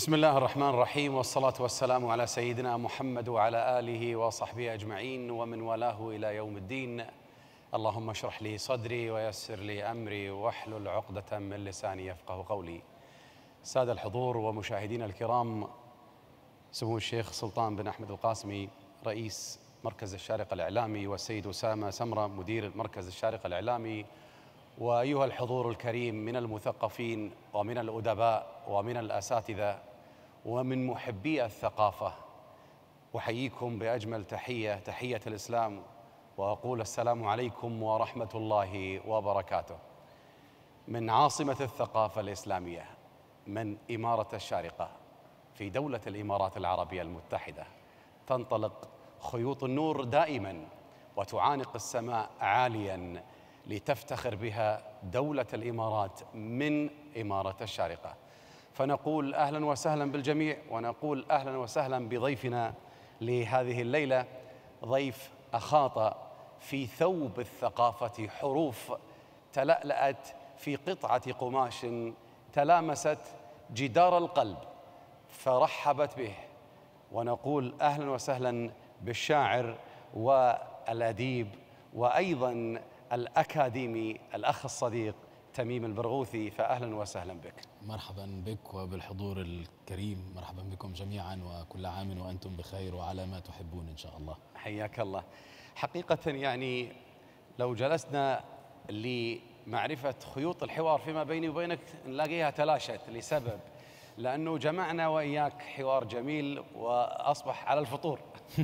بسم الله الرحمن الرحيم، والصلاة والسلام على سيدنا محمد وعلى آله وصحبه أجمعين ومن والاه إلى يوم الدين. اللهم اشرح لي صدري ويسر لي أمري واحلل عقدة من لساني يفقه قولي. سادة الحضور ومشاهدينا الكرام، سمو الشيخ سلطان بن أحمد القاسمي رئيس مركز الشارقة الإعلامي، والسيد أسامة سمرة مدير مركز الشارقة الإعلامي، وأيها الحضور الكريم من المثقفين ومن الأدباء ومن الأساتذة ومن محبي الثقافة، أحييكم بأجمل تحية، تحية الإسلام، وأقول السلام عليكم ورحمة الله وبركاته. من عاصمة الثقافة الإسلامية، من إمارة الشارقة في دولة الإمارات العربية المتحدة، تنطلق خيوط النور دائما وتعانق السماء عاليا لتفتخر بها دولة الإمارات من إمارة الشارقة. فنقول أهلا وسهلا بالجميع، ونقول أهلا وسهلا بضيفنا لهذه الليلة، ضيف أخاط في ثوب الثقافة حروف تلألأت في قطعة قماش تلامست جدار القلب فرحبت به. ونقول أهلا وسهلا بالشاعر والأديب وأيضا الأكاديمي الأخ الصديق تميم البرغوثي، فأهلا وسهلا بك. مرحبا بك وبالحضور الكريم، مرحبا بكم جميعا، وكل عام وأنتم بخير وعلى ما تحبون إن شاء الله. حياك الله. حقيقة يعني لو جلسنا لمعرفة خيوط الحوار فيما بيني وبينك نلاقيها تلاشت لسبب، لأنه جمعنا وإياك حوار جميل وأصبح على الفطور.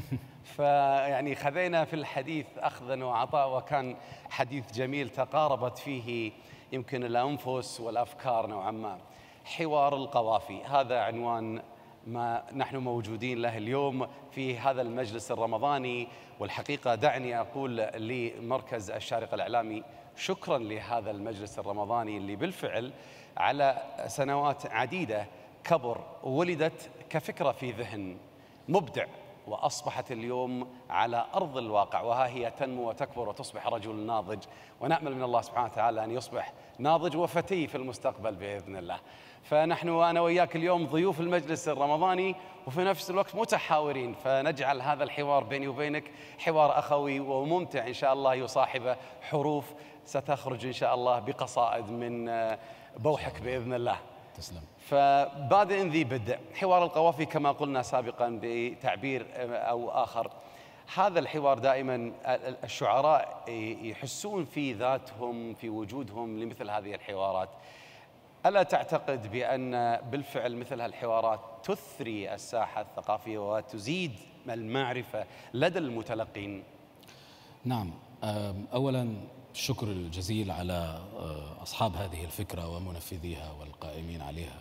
فيعني خذينا في الحديث أخذا وعطاء، وكان حديث جميل تقاربت فيه يمكن الأنفس والأفكار نوعا ما. حوار القوافي، هذا عنوان ما نحن موجودين له اليوم في هذا المجلس الرمضاني. والحقيقة دعني أقول لمركز الشارقة الإعلامي شكرا لهذا المجلس الرمضاني اللي بالفعل على سنوات عديدة كبر، ولدت كفكرة في ذهن مبدع، وأصبحت اليوم على أرض الواقع، وها هي تنمو وتكبر وتصبح رجل ناضج، ونأمل من الله سبحانه وتعالى أن يصبح ناضج وفتي في المستقبل بإذن الله. فنحن وأنا وإياك اليوم ضيوف المجلس الرمضاني، وفي نفس الوقت متحاورين، فنجعل هذا الحوار بيني وبينك حوار أخوي وممتع إن شاء الله، يصاحب حروف ستخرج إن شاء الله بقصائد من بوحك بإذن الله. تسلم. فبادئ ذي بدء، حوار القوافي كما قلنا سابقا بتعبير أو آخر، هذا الحوار دائما الشعراء يحسون في ذاتهم في وجودهم لمثل هذه الحوارات. ألا تعتقد بأن بالفعل مثل هالحوارات تثري الساحة الثقافية وتزيد المعرفة لدى المتلقين؟ نعم، أولا الشكر الجزيل على أصحاب هذه الفكرة ومنفذيها والقائمين عليها.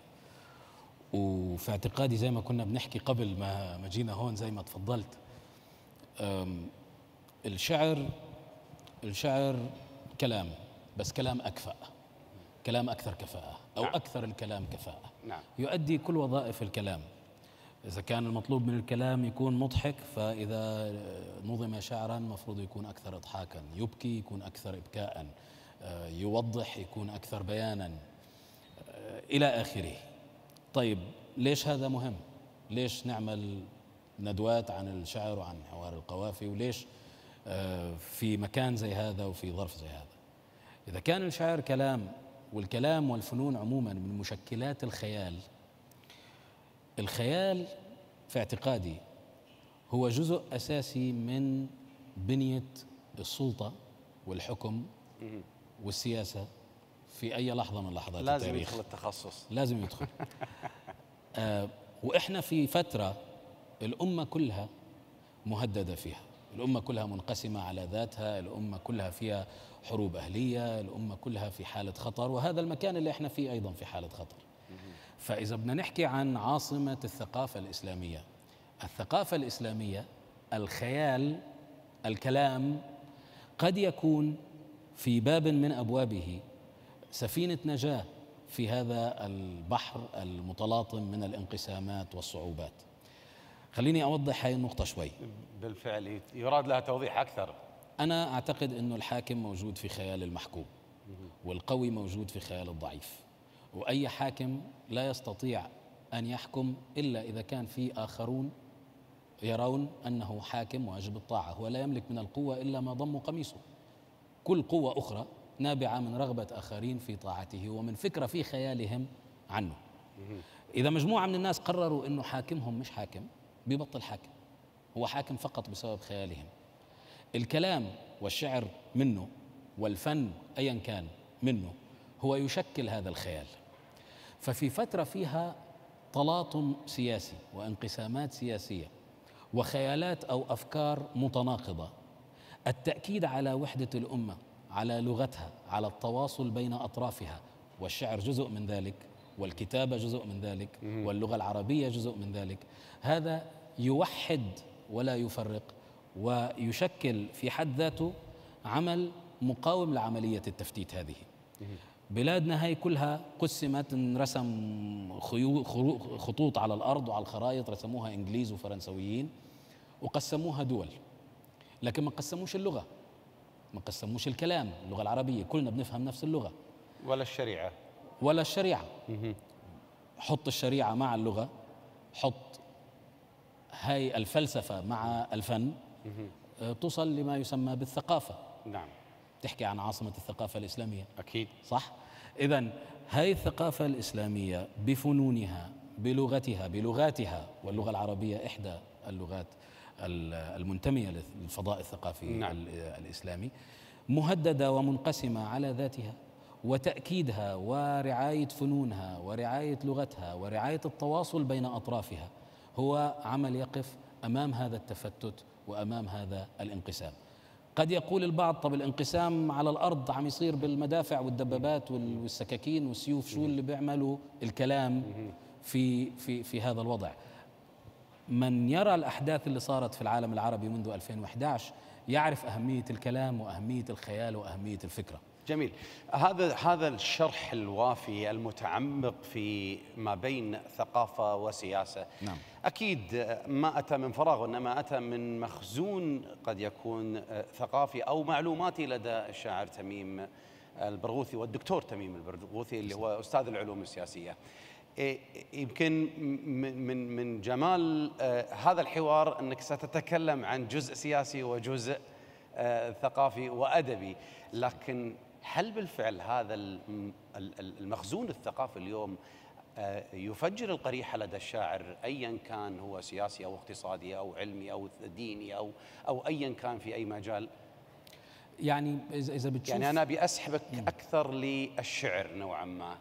وفي اعتقادي زي ما كنا بنحكي قبل ما جينا هون، زي ما تفضلت، الشعر كلام، بس كلام أكفأ، كلام أكثر كفاءة، أو نعم. أكثر الكلام كفاءة. نعم. يؤدي كل وظائف الكلام. إذا كان المطلوب من الكلام يكون مضحك، فإذا نظم شعرا مفروض يكون أكثر إضحاكا، يبكي يكون أكثر إبكاء، يوضح يكون أكثر بيانا، إلى آخره. طيب ليش هذا مهم؟ ليش نعمل ندوات عن الشعر وعن حوار القوافي؟ وليش في مكان زي هذا وفي ظرف زي هذا؟ إذا كان الشعر كلام، والكلام والفنون عموما من مشكلات الخيال، الخيال في اعتقادي هو جزء أساسي من بنية السلطة والحكم والسياسة في أي لحظة من لحظات التاريخ. لازم يدخل التخصص، لازم يدخل. وإحنا في فترة الأمة كلها مهددة فيها، الأمة كلها منقسمة على ذاتها، الأمة كلها فيها حروب أهلية، الأمة كلها في حالة خطر، وهذا المكان اللي إحنا فيه أيضا في حالة خطر. فإذا بدنا نحكي عن عاصمة الثقافة الإسلامية، الثقافة الإسلامية، الخيال، الكلام قد يكون في باب من أبوابه سفينة نجاة في هذا البحر المتلاطم من الانقسامات والصعوبات. خليني أوضح هاي النقطة شوي. بالفعل يراد لها توضيح أكثر. أنا أعتقد أنه الحاكم موجود في خيال المحكوم، والقوي موجود في خيال الضعيف، وأي حاكم لا يستطيع أن يحكم إلا إذا كان في آخرون يرون أنه حاكم واجب الطاعة. هو لا يملك من القوة إلا ما ضم قميصه. كل قوة أخرى نابعة من رغبة آخرين في طاعته ومن فكرة في خيالهم عنه. إذا مجموعة من الناس قرروا أنه حاكمهم مش حاكم، بيبطل حاكم، هو حاكم فقط بسبب خيالهم. الكلام والشعر منه والفن أيا كان منه هو يشكل هذا الخيال. ففي فترة فيها تلاطم سياسي وانقسامات سياسية وخيالات أو أفكار متناقضة، التأكيد على وحدة الأمة، على لغتها، على التواصل بين أطرافها، والشعر جزء من ذلك، والكتابة جزء من ذلك، واللغة العربية جزء من ذلك، هذا يوحد ولا يفرق، ويشكل في حد ذاته عمل مقاوم لعملية التفتيت هذه. بلادنا هاي كلها قسمت، رسم خطوط على الأرض وعلى الخرائط، رسموها إنجليز وفرنسويين وقسموها دول، لكن ما قسموش اللغة، ما قسموش الكلام، اللغة العربية كلنا بنفهم نفس اللغة، ولا الشريعة ولا الشريعة. حط الشريعة مع اللغة، حط هاي الفلسفة مع الفن، توصل لما يسمى بالثقافة. نعم. تحكي عن عاصمة الثقافة الإسلامية، أكيد صح؟ إذن هاي الثقافة الإسلامية بفنونها بلغاتها، واللغة العربية إحدى اللغات المنتمية للفضاء الثقافي نعم. الإسلامي، مهددة ومنقسمة على ذاتها، وتأكيدها ورعاية فنونها ورعاية لغتها ورعاية التواصل بين أطرافها هو عمل يقف أمام هذا التفتت وأمام هذا الانقسام. قد يقول البعض طب الانقسام على الأرض عم يصير بالمدافع والدبابات والسكاكين والسيوف، شو اللي بيعملوا الكلام في هذا الوضع؟ من يرى الأحداث اللي صارت في العالم العربي منذ 2011 يعرف أهمية الكلام وأهمية الخيال وأهمية الفكرة. جميل. هذا الشرح الوافي المتعمق في ما بين ثقافة وسياسة. نعم. أكيد ما أتى من فراغ، وإنما أتى من مخزون قد يكون ثقافي أو معلوماتي لدى الشاعر تميم البرغوثي والدكتور تميم البرغوثي اللي هو أستاذ العلوم السياسية. يمكن من جمال هذا الحوار أنك ستتكلم عن جزء سياسي وجزء ثقافي وأدبي، لكن هل بالفعل هذا المخزون الثقافي اليوم يفجر القريحة لدى الشاعر أيا كان هو سياسي أو اقتصادي أو علمي أو ديني أو أيا كان في أي مجال؟ يعني إذا بتشوف، يعني أنا أبي أسحبك أكثر للشعر نوعا ما.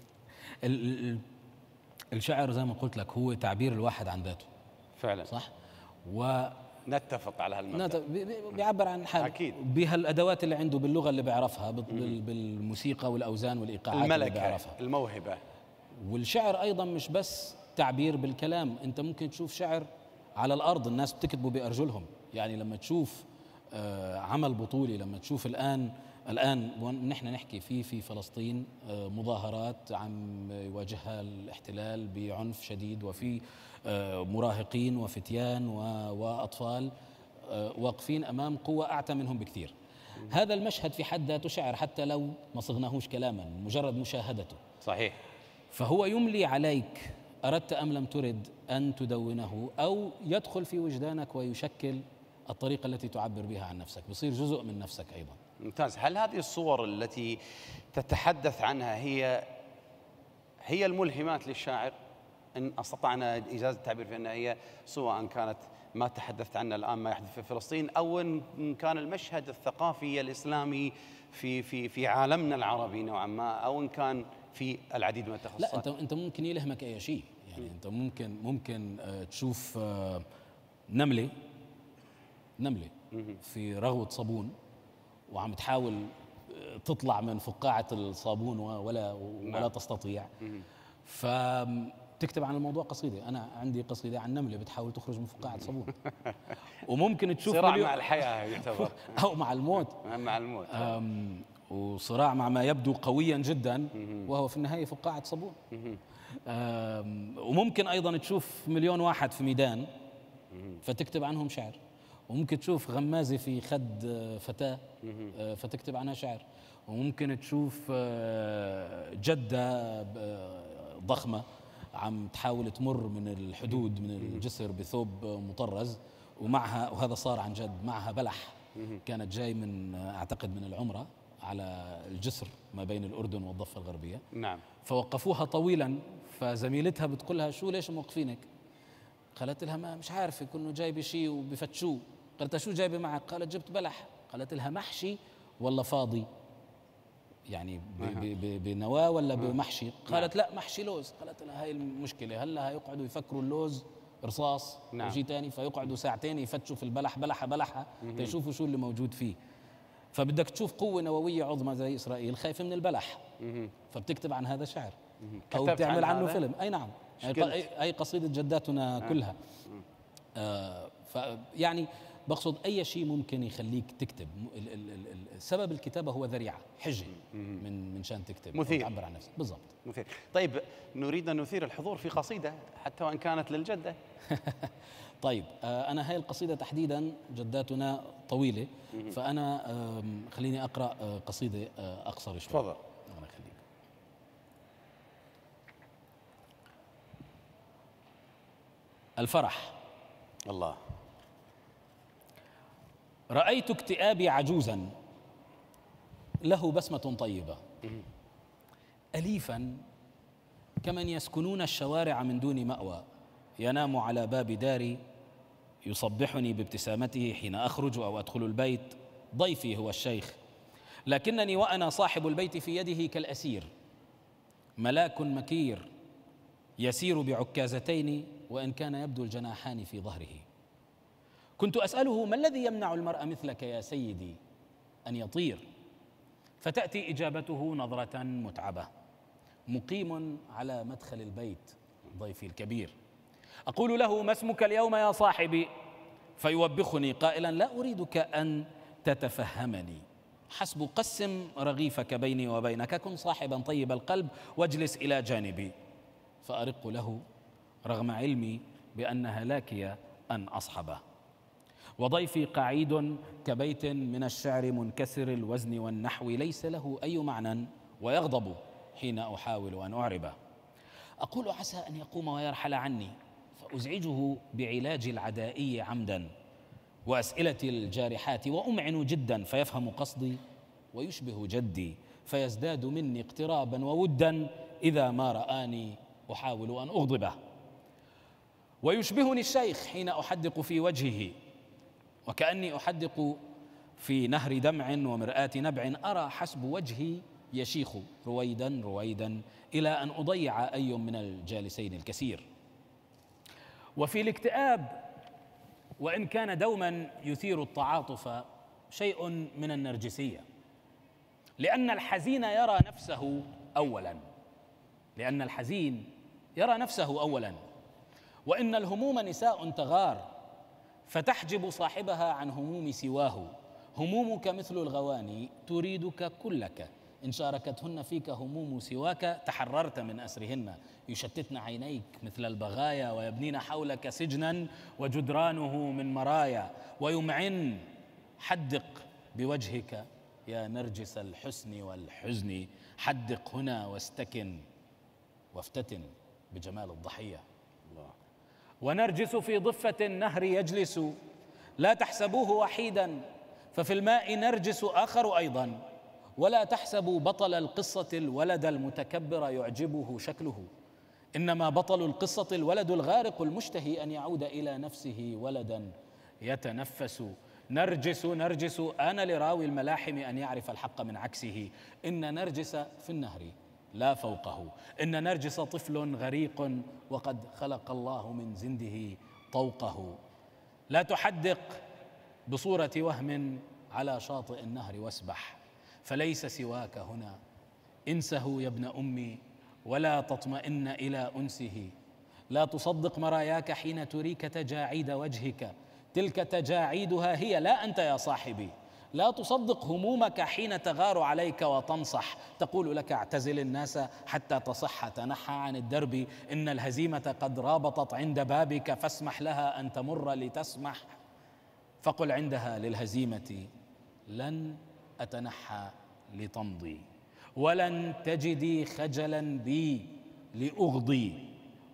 الشعر زي ما قلت لك هو تعبير الواحد عن ذاته فعلا، صح؟ نتفق على هالمبدأ. بيعبر عن حاله أكيد بهالأدوات اللي عنده، باللغة اللي بيعرفها، بالموسيقى والأوزان والإيقاعات اللي بيعرفها، الموهبة. والشعر أيضا مش بس تعبير بالكلام، أنت ممكن تشوف شعر على الأرض، الناس بتكتبوا بأرجلهم. يعني لما تشوف عمل بطولي، لما تشوف الآن نحن نحكي في فلسطين مظاهرات عم يواجهها الاحتلال بعنف شديد، وفي مراهقين وفتيان وأطفال واقفين أمام قوة أعتى منهم بكثير. هذا المشهد في حد ذاته شعر، حتى لو ما صغناهوش كلاما، مجرد مشاهدته. صحيح. فهو يملي عليك أردت أم لم ترد أن تدونه، أو يدخل في وجدانك ويشكل الطريقة التي تعبر بها عن نفسك، بصير جزء من نفسك أيضا. ممتاز. هل هذه الصور التي تتحدث عنها هي الملهمات للشاعر، إن استطعنا إجازة التعبير في أنها هي، سواء كانت ما تحدثت عنه الآن ما يحدث في فلسطين، أو إن كان المشهد الثقافي الإسلامي في عالمنا العربي نوعا ما، أو إن كان في العديد من التخصصات؟ لا، أنت ممكن يلهمك أي شيء. يعني أنت ممكن تشوف نملة في رغوة صابون وعم تحاول تطلع من فقاعة الصابون ولا تستطيع، فتكتب عن الموضوع قصيدة. أنا عندي قصيدة عن نملة بتحاول تخرج من فقاعة صابون. وممكن تشوف صراع مع الحياة يعتبر أو مع الموت. مع الموت. وصراع مع ما يبدو قويا جدا وهو في النهاية فقاعة صابون. وممكن أيضا تشوف مليون واحد في ميدان فتكتب عنهم شعر، وممكن تشوف غمازة في خد فتاة فتكتب عنها شعر، وممكن تشوف جدة ضخمة عم تحاول تمر من الحدود من الجسر بثوب مطرز، ومعها، وهذا صار عن جد، معها بلح كانت جاي من أعتقد من العمرة على الجسر ما بين الأردن والضفة الغربية. نعم. فوقفوها طويلا، فزميلتها بتقولها شو ليش موقفينك؟ قالت لها ما مش عارفة، كنه جايبة شيء وبفتشوه. قالت شو جايبة معك؟ قالت جبت بلح. قالت لها محشي ولا فاضي؟ يعني بنواه ولا بمحشي؟ قالت لا محشي لوز. قالت لها هاي المشكلة، هلا هيقعدوا يفكروا اللوز رصاص وشيء ثاني، فيقعدوا ساعتين يفتشوا في البلح بلحة تيشوفوا شو اللي موجود فيه. فبدك تشوف قوة نووية عظمى زي إسرائيل خايفة من البلح، فبتكتب عن هذا شعر أو بتعمل عنه فيلم. أي نعم، أي قصيدة جداتنا كلها. يعني بقصد أي شيء ممكن يخليك تكتب. سبب الكتابة هو ذريعة، حجة من شان تكتب، مثير، تعبر عن نفسك. بالضبط، مثير. طيب نريد أن نثير الحضور في قصيدة حتى وإن كانت للجدة. طيب أنا هاي القصيدة تحديدا جداتنا طويلة، فأنا خليني أقرأ قصيدة أقصر شوي. تفضل. الله يخليك. الفرح. الله. رأيت اكتئابي عجوزا له بسمة طيبة، أليفا كمن يسكنون الشوارع من دون مأوى، ينام على باب داري يصبحني بابتسامته حين أخرج أو أدخل البيت. ضيفي هو الشيخ، لكنني وأنا صاحب البيت في يده كالأسير، ملاك مكير يسير بعكازتين وإن كان يبدو الجناحان في ظهره. كنت أسأله ما الذي يمنع المرء مثلك يا سيدي أن يطير؟ فتأتي إجابته نظرة متعبة. مقيم على مدخل البيت ضيفي الكبير. أقول له ما اسمك اليوم يا صاحبي؟ فيوبخني قائلا لا أريدك أن تتفهمني، حسب قسم رغيفك بيني وبينك، كن صاحبا طيب القلب واجلس إلى جانبي. فأرق له رغم علمي بأن هلاكي أن أصحبه. وضيفي قعيد كبيت من الشعر منكسر الوزن والنحو، ليس له أي معنى ويغضب حين أحاول أن أعربه. أقول عسى أن يقوم ويرحل عني، فأزعجه بعلاج العدائي عمدا وأسئلة الجارحات، وأمعن جدا فيفهم قصدي ويشبه جدي، فيزداد مني اقترابا وودا إذا ما رآني أحاول أن أغضبه. ويشبهني الشيخ حين أحدق في وجهه، وكأني أحدق في نهر دمع ومرآة نبع، أرى حسب وجهي يشيخ رويدا رويدا إلى أن أضيع أي من الجالسين الكثير. وفي الاكتئاب وإن كان دوما يثير التعاطف شيء من النرجسية، لأن الحزين يرى نفسه أولا، لأن الحزين يرى نفسه أولا، وإن الهموم نساء تغار فتحجب صاحبها عن هموم سواه. همومك مثل الغواني تريدك كلك، إن شاركتهن فيك هموم سواك تحررت من أسرهن. يشتتن عينيك مثل البغايا ويبنين حولك سجنا وجدرانه من مرايا. ويمعن حدق بوجهك يا نرجس الحسن والحزن، حدق هنا واستكن وافتتن بجمال الضحية. الله. ونرجس في ضفة النهر يجلس، لا تحسبوه وحيدا ففي الماء نرجس آخر أيضا، ولا تحسبوا بطل القصة الولد المتكبر يعجبه شكله، إنما بطل القصة الولد الغارق المشتهي أن يعود إلى نفسه ولدا يتنفس. نرجس نرجس آن لراوي الملاحم أن يعرف الحق من عكسه، إن نرجس في النهر لا فوقه، إن نرجس طفل غريق وقد خلق الله من زنده طوقه. لا تحدق بصورة وهم على شاطئ النهر واسبح، فليس سواك هنا، انسه يا ابن أمي ولا تطمئن إلى أنسه. لا تصدق مراياك حين تريك تجاعيد وجهك، تلك تجاعيدها هي لا أنت يا صاحبي. لا تصدق همومك حين تغار عليك وتنصح، تقول لك اعتزل الناس حتى تصح، تنحى عن الدرب، إن الهزيمة قد رابطت عند بابك، فاسمح لها أن تمر لتسمح. فقل عندها للهزيمة لن أتنحى لتمضي، ولن تجدي خجلا بي لأغضي،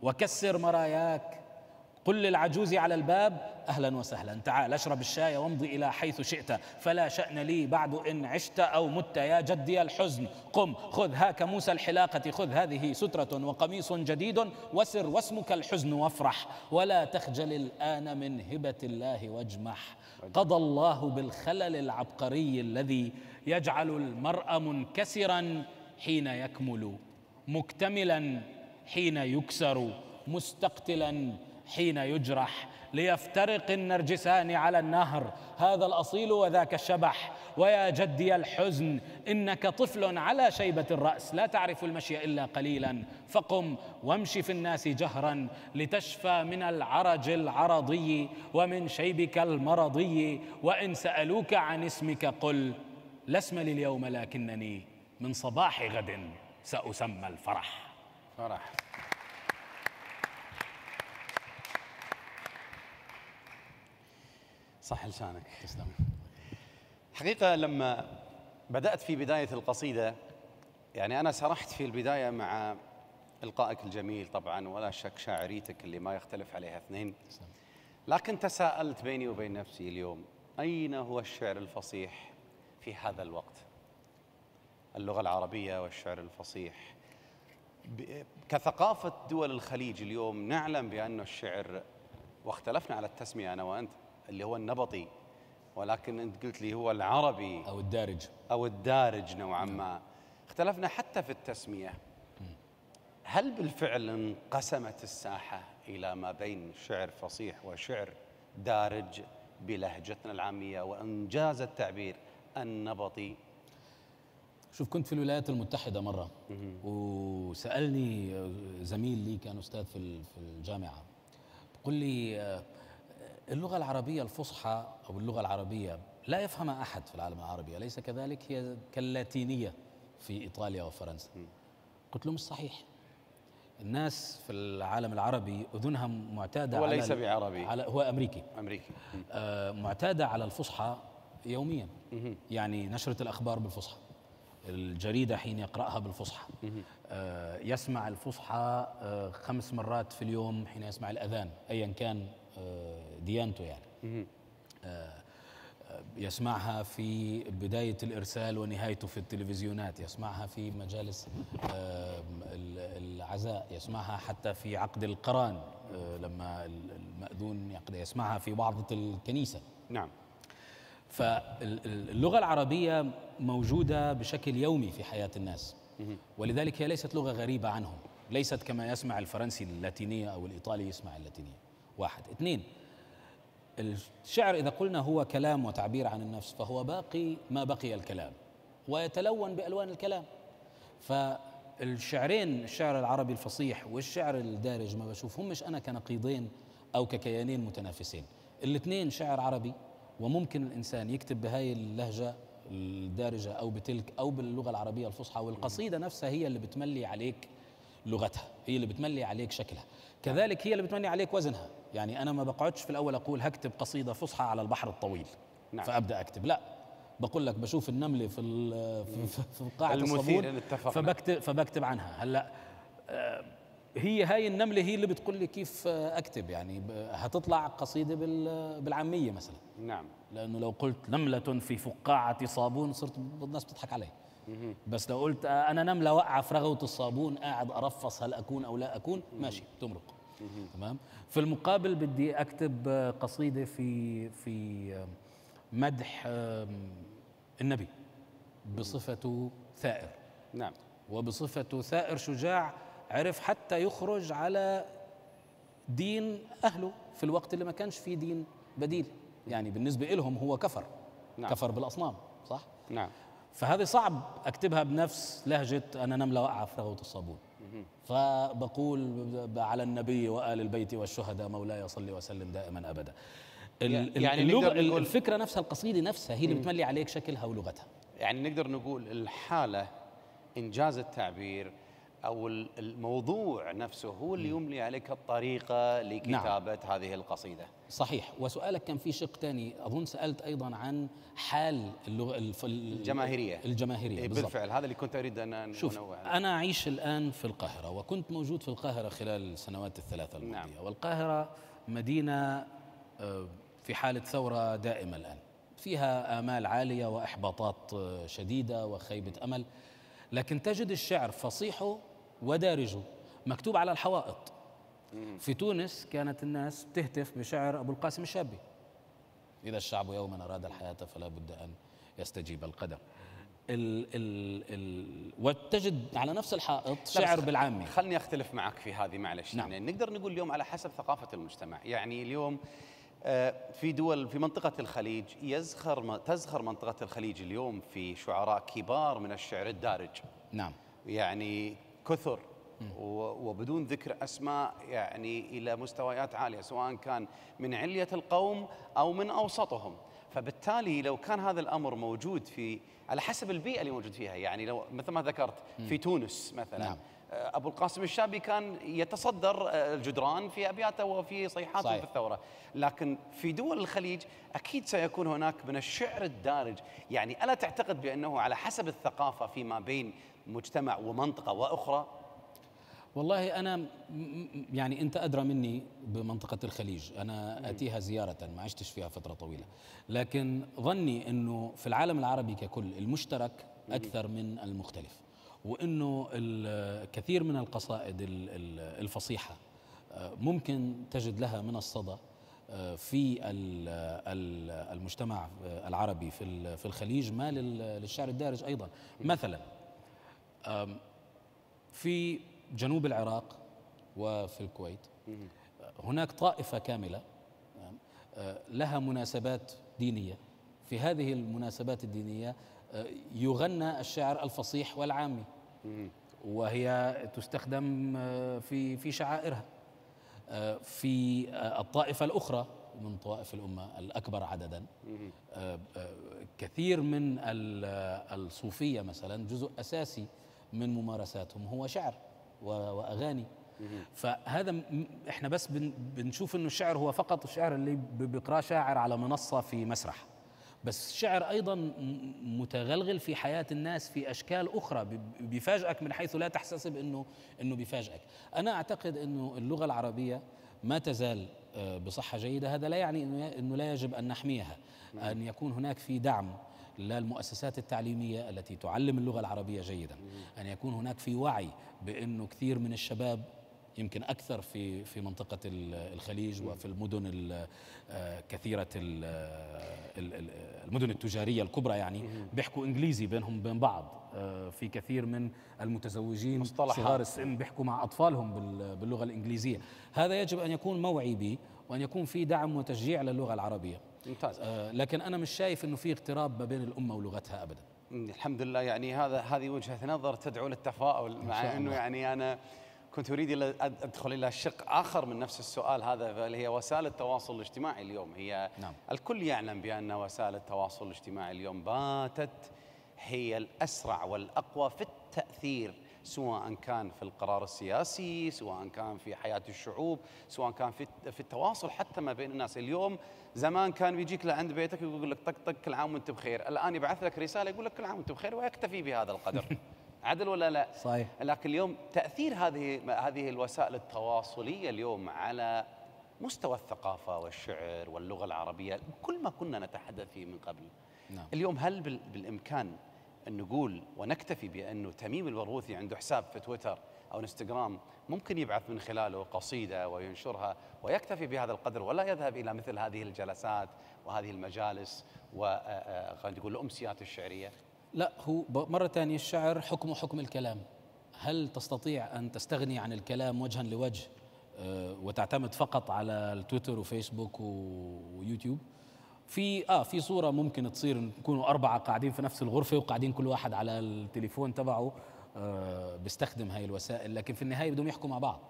وكسر مراياك، قل للعجوز على الباب أهلا وسهلا، تعال اشرب الشاي وامضي إلى حيث شئت، فلا شأن لي بعد إن عشت أو مت يا جدي الحزن، قم خذ هاك موسى الحلاقة، خذ هذه سترة وقميص جديد، وسر واسمك الحزن وافرح، ولا تخجل الآن من هبة الله واجمح، قضى الله بالخلل العبقري الذي يجعل المرء منكسرا حين يكمل، مكتملا حين يكسر، مستقتلا حين يجرح، ليفترق النرجسان على النهر، هذا الأصيل وذاك الشبح، ويا جدي الحزن إنك طفل على شيبة الرأس، لا تعرف المشي إلا قليلا، فقم وامشي في الناس جهرا لتشفى من العرج العرضي ومن شيبك المرضي، وإن سألوك عن اسمك قل لا اسم لي اليوم لكنني من صباح غد سأسمى الفرح. فرح. صح لسانك. تسلم. حقيقة لما بدأت في بداية القصيدة، يعني أنا سرحت في البداية مع إلقائك الجميل طبعا، ولا شك شاعريتك اللي ما يختلف عليها اثنين، لكن تساءلت بيني وبين نفسي اليوم، أين هو الشعر الفصيح في هذا الوقت؟ اللغة العربية والشعر الفصيح كثقافة دول الخليج اليوم، نعلم بأن الشعر، واختلفنا على التسمية أنا وأنت، اللي هو النبطي، ولكن أنت قلت لي هو العربي أو الدارج نوعا ما، اختلفنا حتى في التسمية. هل بالفعل انقسمت الساحة إلى ما بين شعر فصيح وشعر دارج بلهجتنا العامية، وإنجاز التعبير النبطي؟ شوف، كنت في الولايات المتحدة مرة وسألني زميل لي كان أستاذ في الجامعة، بقول لي اللغة العربية الفصحى أو اللغة العربية لا يفهمها أحد في العالم العربي، أليس كذلك؟ هي كاللاتينية في إيطاليا وفرنسا. قلت له مش صحيح، الناس في العالم العربي أذنها معتادة، هو ليس بعربي، هو أمريكي معتادة على الفصحى يوميا، يعني نشرة الأخبار بالفصحى، الجريدة حين يقرأها بالفصحى، يسمع الفصحى 5 مرات في اليوم حين يسمع الأذان أيا كان ديانته، يعني يسمعها في بداية الإرسال ونهايته في التلفزيونات، يسمعها في مجالس العزاء، يسمعها حتى في عقد القران لما المأذون يعقد، يسمعها في وعظة الكنيسة. نعم. فاللغة العربية موجودة بشكل يومي في حياة الناس، ولذلك هي ليست لغة غريبة عنهم، ليست كما يسمع الفرنسي اللاتينية أو الإيطالي يسمع اللاتينية. 1. 2، الشعر إذا قلنا هو كلام وتعبير عن النفس، فهو باقي ما بقي الكلام ويتلون بألوان الكلام. فالشعرين، الشعر العربي الفصيح والشعر الدارج، ما بشوفهم مش أنا كنقيضين أو ككيانين متنافسين، الاثنين شعر عربي، وممكن الإنسان يكتب بهاي اللهجة الدارجة أو بتلك أو باللغة العربية الفصحى، والقصيدة نفسها هي اللي بتملي عليك لغتها، هي اللي بتملي عليك شكلها، كذلك هي اللي بتملي عليك وزنها. يعني أنا ما بقعدش في الأول أقول هكتب قصيدة فصحى على البحر الطويل، نعم، فأبدأ أكتب، لا، بقول لك بشوف النملة في قاعة الصابون فبكتب عنها. هلا هي هاي النملة هي اللي بتقول لي كيف أكتب، يعني هتطلع قصيدة بالعامية مثلا، نعم، لأنه لو قلت نملة في فقاعة صابون صرت الناس بتضحك علي، بس لو قلت أنا نملة وقع في رغوة الصابون قاعد أرفص هل أكون أو لا أكون، ماشي، تمرق. تمام. في المقابل بدي أكتب قصيدة في مدح النبي بصفته ثائر، نعم، وبصفته ثائر شجاع، عرف حتى يخرج على دين أهله في الوقت اللي ما كانش فيه دين بديل، يعني بالنسبة لهم هو كفر، نعم، كفر بالأصنام، صح؟ نعم. فهذه صعب أكتبها بنفس لهجة أنا نملة وقع في رغوة الصابون، فبقول على النبي وآل البيت والشهداء مولاي صلي وسلم دائما أبدا. يعني اللغة، الفكرة نفسها، القصيدة نفسها هي اللي بتملي عليك شكلها ولغتها. يعني نقدر نقول الحالة، إنجاز التعبير، أو الموضوع نفسه هو اللي يملي عليك الطريقة لكتابة هذه القصيدة. صحيح. وسؤالك كان في شق ثاني أظن، سألت أيضا عن حال اللغة الجماهيرية بالفعل هذا اللي كنت أريد أن شوف، أنا أعيش الآن في القاهرة، وكنت موجود في القاهرة خلال السنوات الثلاثة الماضية. نعم. والقاهرة مدينة في حالة ثورة دائمة الآن، فيها آمال عالية وإحباطات شديدة وخيبة أمل، لكن تجد الشعر فصيحه ودارجه مكتوب على الحوائط. في تونس كانت الناس تهتف بشعر أبو القاسم الشابي: إذا الشعب يوما أراد الحياة فلا بد أن يستجيب القدر. وتجد على نفس الحائط شعر بالعامي. خلني أختلف معك في هذه معلش. نعم. يعني نقدر نقول اليوم على حسب ثقافة المجتمع. يعني اليوم في دول في منطقة الخليج تزخر منطقة الخليج اليوم في شعراء كبار من الشعر الدارج. نعم. يعني كثر وبدون ذكر أسماء، يعني إلى مستويات عالية، سواء كان من علية القوم أو من أوسطهم. فبالتالي لو كان هذا الأمر موجود على حسب البيئة اللي موجود فيها، يعني لو مثل ما ذكرت في تونس مثلا. نعم. أبو القاسم الشابي كان يتصدر الجدران في أبياته وفي صيحاته. صحيح. في الثورة. لكن في دول الخليج أكيد سيكون هناك من الشعر الدارج. يعني ألا تعتقد بأنه على حسب الثقافة فيما بين مجتمع ومنطقة وأخرى؟ والله أنا يعني أنت أدرى مني بمنطقة الخليج، أنا أتيها زيارة، ما عشتش فيها فترة طويلة، لكن ظني أنه في العالم العربي ككل المشترك أكثر من المختلف، وأنه الكثير من القصائد الفصيحة ممكن تجد لها من الصدى في المجتمع العربي في الخليج ما للشعر الدارج أيضا. مثلا في جنوب العراق وفي الكويت هناك طائفة كاملة لها مناسبات دينية. في هذه المناسبات الدينية يغنى الشعر الفصيح والعامي، وهي تستخدم في شعائرها. في الطائفة الأخرى من طوائف الأمة الأكبر عددا، كثير من الصوفية مثلا جزء أساسي من ممارساتهم هو شعر وأغاني. فهذا احنا بس بنشوف انه الشعر هو فقط الشعر اللي بيقراه شاعر على منصة في مسرح، بس الشعر ايضا متغلغل في حياة الناس في اشكال اخرى، بيفاجئك من حيث لا تحتسب انه بيفاجئك. انا اعتقد انه اللغة العربية ما تزال بصحة جيدة. هذا لا يعني انه لا يجب ان نحميها، ان يكون هناك في دعم للمؤسسات التعليمية التي تعلم اللغة العربية جيدا، أن يكون هناك في وعي بأنه كثير من الشباب، يمكن أكثر في منطقة الخليج وفي المدن كثيرة المدن التجارية الكبرى، يعني بيحكوا إنجليزي بينهم بين بعض. في كثير من المتزوجين صغار السن بيحكوا مع أطفالهم باللغة الإنجليزية. هذا يجب أن يكون موعي به، وأن يكون في دعم وتشجيع للغة العربية. ممتاز. لكن أنا مش شايف أنه في اغتراب ما بين الأمة ولغتها أبدا. الحمد لله. يعني هذه وجهة نظر تدعو للتفاؤل، مع أنه يعني أنا كنت أريد أدخل إلى شق آخر من نفس السؤال هذا، اللي هي وسائل التواصل الاجتماعي اليوم. هي نعم. الكل يعلم بأن وسائل التواصل الاجتماعي اليوم باتت هي الأسرع والأقوى في التأثير، سواء كان في القرار السياسي، سواء كان في حياة الشعوب، سواء كان في التواصل حتى ما بين الناس. اليوم زمان كان بيجيك لعند بيتك يقول لك طق طق كل عام وانت بخير، الآن يبعث لك رسالة يقول لك كل عام وانت بخير ويكتفي بهذا القدر. عدل ولا لا؟ صحيح. لكن اليوم تأثير هذه الوسائل التواصلية اليوم على مستوى الثقافة والشعر واللغة العربية، كل ما كنا نتحدث فيه من قبل. نعم. اليوم هل بالإمكان أن نقول ونكتفي بأنه تميم البرغوثي عنده حساب في تويتر أو انستغرام ممكن يبعث من خلاله قصيدة وينشرها ويكتفي بهذا القدر، ولا يذهب إلى مثل هذه الجلسات وهذه المجالس وخلينا نقول الأمسيات الشعرية؟ لا، هو مرة ثانية الشعر حكمه حكم الكلام. هل تستطيع أن تستغني عن الكلام وجها لوجه وتعتمد فقط على التويتر وفيسبوك ويوتيوب؟ في صورة ممكن تصير نكونوا 4 قاعدين في نفس الغرفة وقاعدين كل واحد على التليفون تبعه بيستخدم هاي الوسائل، لكن في النهاية بدهم يحكوا مع بعض.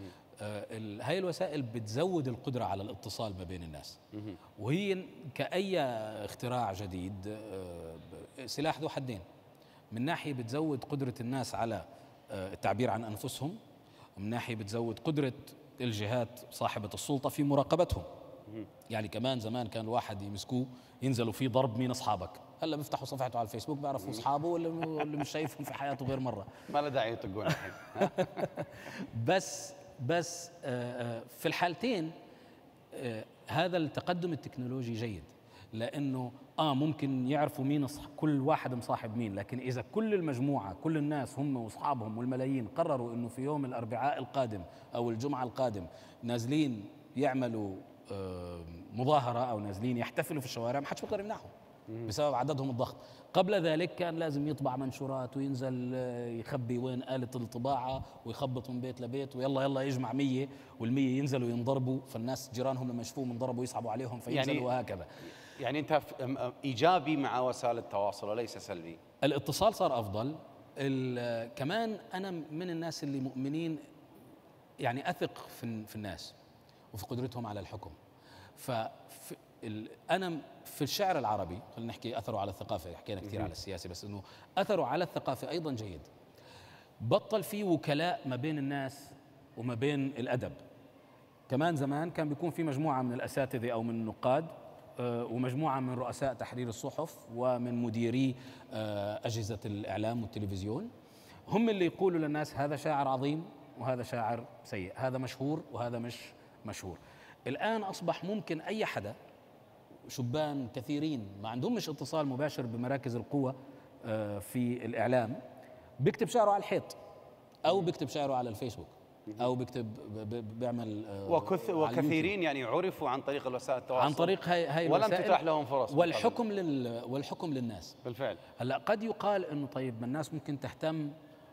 هاي الوسائل بتزود القدرة على الاتصال ما بين الناس، وهي كأي اختراع جديد سلاح ذو حدين. من ناحية بتزود قدرة الناس على التعبير عن أنفسهم، ومن ناحية بتزود قدرة الجهات صاحبة السلطة في مراقبتهم. يعني كمان زمان كان الواحد يمسكوه ينزلوا فيه ضرب مين أصحابك، هلا بيفتحوا صفحته على الفيسبوك بيعرفوا أصحابه واللي مش شايفهم في حياته غير مرة. ما له داعي يطقون الحين. بس في الحالتين هذا التقدم التكنولوجي جيد، لأنه ممكن يعرفوا مين كل واحد مصاحب مين، لكن إذا كل المجموعة كل الناس هم وأصحابهم والملايين قرروا إنه في يوم الأربعاء القادم أو الجمعة القادم نازلين يعملوا مظاهرة أو نازلين يحتفلوا في الشوارع، ما حدش بيقدر يمنعهم بسبب عددهم الضخم. قبل ذلك كان لازم يطبع منشورات وينزل يخبي وين آلة الطباعة ويخبط من بيت لبيت ويلا يلا يجمع 100 وال100 ينزلوا ينضربوا، فالناس جيرانهم لما يشوفوهم انضربوا يصعبوا عليهم فينزلوا يعني وهكذا. يعني أنت إيجابي مع وسائل التواصل وليس سلبي؟ الاتصال صار أفضل. كمان أنا من الناس اللي مؤمنين يعني أثق في الناس وفي قدرتهم على الحكم. أنا في الشعر العربي خلينا نحكي أثره على الثقافة، حكينا كثير على السياسة، بس إنه أثره على الثقافة أيضا جيد. بطل في وكلاء ما بين الناس وما بين الأدب. كمان زمان كان بيكون في مجموعة من الأساتذة أو من النقاد ومجموعة من رؤساء تحرير الصحف ومن مديري أجهزة الإعلام والتلفزيون، هم اللي يقولوا للناس هذا شاعر عظيم وهذا شاعر سيء، هذا مشهور وهذا مش مشهور. الآن أصبح ممكن أي حدا، شبان كثيرين ما عندهمش اتصال مباشر بمراكز القوة في الإعلام، بيكتب شعره على الحيط أو بيكتب شعره على الفيسبوك أو بيكتب بيعمل وكثيرين يعني عرفوا عن طريق الوسائل التواصل، عن طريق هاي ولم تتاح لهم فرص والحكم للناس. بالفعل. هلا قد يقال إنه طيب ما الناس ممكن تهتم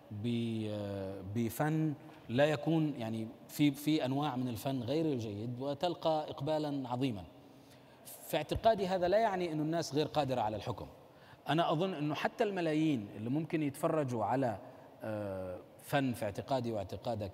بفن لا يكون يعني في أنواع من الفن غير الجيد وتلقى إقبالا عظيما. في اعتقادي هذا لا يعني إنه الناس غير قادرة على الحكم. أنا أظن إنه حتى الملايين اللي ممكن يتفرجوا على فن في اعتقادي واعتقادك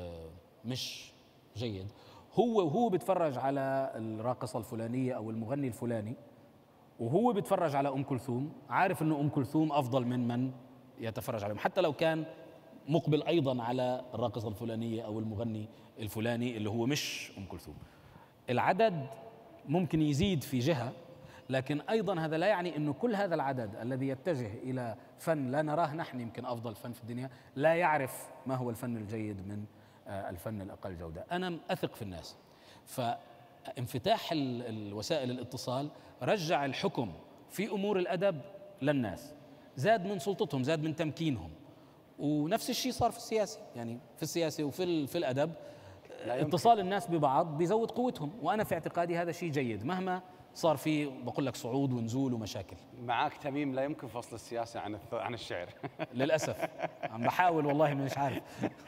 مش جيد، وهو بيتفرج على الراقصة الفلانية أو المغني الفلاني وهو بيتفرج على أم كلثوم، عارف إنه أم كلثوم أفضل من يتفرج عليهم، حتى لو كان مقبل أيضا على الراقصة الفلانية أو المغني الفلاني اللي هو مش أم كلثوم. العدد ممكن يزيد في جهة، لكن أيضا هذا لا يعني أنه كل هذا العدد الذي يتجه إلى فن لا نراه نحن يمكن أفضل فن في الدنيا لا يعرف ما هو الفن الجيد من الفن الأقل جودة. أنا أثق في الناس، فانفتاح الوسائل الاتصال رجع الحكم في أمور الأدب للناس، زاد من سلطتهم، زاد من تمكينهم. ونفس الشيء صار في السياسة، يعني في السياسة وفي الأدب اتصال الناس ببعض بيزود قوتهم، وأنا في اعتقادي هذا شيء جيد مهما صار في بقول لك صعود ونزول ومشاكل. معك تميم، لا يمكن فصل السياسة عن الشعر. للأسف عم بحاول والله مش عارف.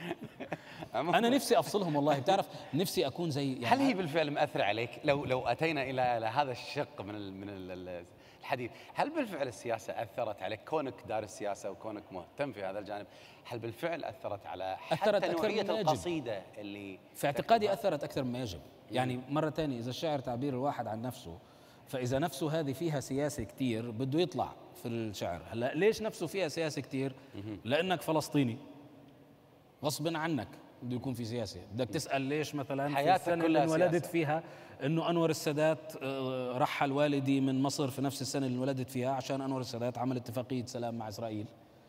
أنا نفسي أفصلهم والله، بتعرف نفسي أكون زي يعني. هل هي بالفعل مأثرة عليك؟ لو أتينا إلى هذا الشق من الحديث، هل بالفعل السياسة أثرت عليك كونك دارس سياسة وكونك مهتم في هذا الجانب؟ هل بالفعل أثرت على حتى نوعية القصيدة اللي في اعتقادي أثرت أكثر مما يجب؟ يعني مرة ثانية إذا الشعر تعبير الواحد عن نفسه، فإذا نفسه هذه فيها سياسة كتير بده يطلع في الشعر. هلا ليش نفسه فيها سياسة كتير؟ لأنك فلسطيني غصبا عنك بده يكون في سياسة. بدك تسأل ليش مثلا في السنة اللي انولدت فيها إنه أنور السادات رحل والدي من مصر في نفس السنة اللي انولدت فيها عشان أنور السادات عمل اتفاقية سلام مع إسرائيل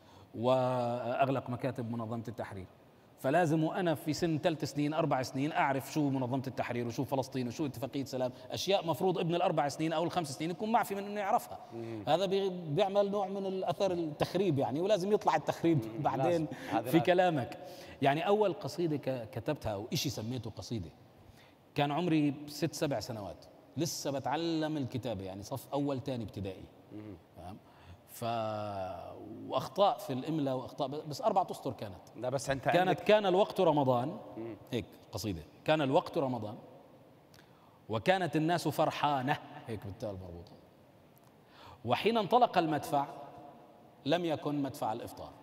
وأغلق مكاتب منظمة التحرير، فلازم وأنا في سن 3 سنين 4 سنين أعرف شو منظمة التحرير وشو فلسطين وشو اتفاقية سلام، أشياء مفروض ابن ال4 سنين أو ال5 سنين يكون معفي من إنه يعرفها. هذا بيعمل نوع من الأثر التخريب يعني، ولازم يطلع التخريب بعدين في كلامك. يعني أول قصيدة كتبتها أو إشي سميته قصيدة كان عمري 6-7 سنوات، لسه بتعلم الكتابة يعني صف أول تاني ابتدائي. واخطاء في الاملاء واخطاء، بس 4 اسطر كانت. لا بس انت كان الوقت رمضان، هيك قصيده، كان الوقت رمضان وكانت الناس فرحانه، هيك بالتاء المربوطه، وحين انطلق المدفع لم يكن مدفع الافطار.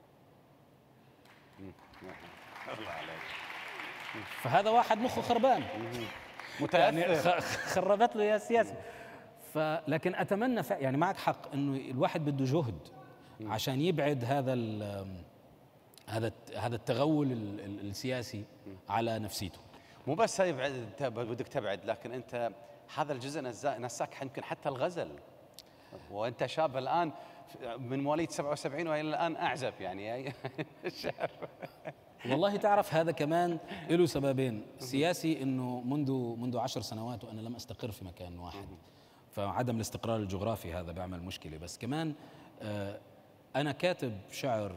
الله عليك. فهذا واحد مخه خربان يعني خربت له يا السياسه. لكن أتمنى يعني معك حق إنه الواحد بده جهد عشان يبعد هذا التغول السياسي على نفسيته. مو بس هاي انت بدك تبعد، لكن انت هذا الجزء نساك يمكن حتى الغزل، وانت شاب الان من مواليد 77 والى الان اعزب يعني الشعر. والله تعرف هذا كمان له سببين. سياسي انه منذ 10 سنوات وانا لم استقر في مكان واحد، فعدم الاستقرار الجغرافي هذا بيعمل مشكله. بس كمان انا كاتب شعر،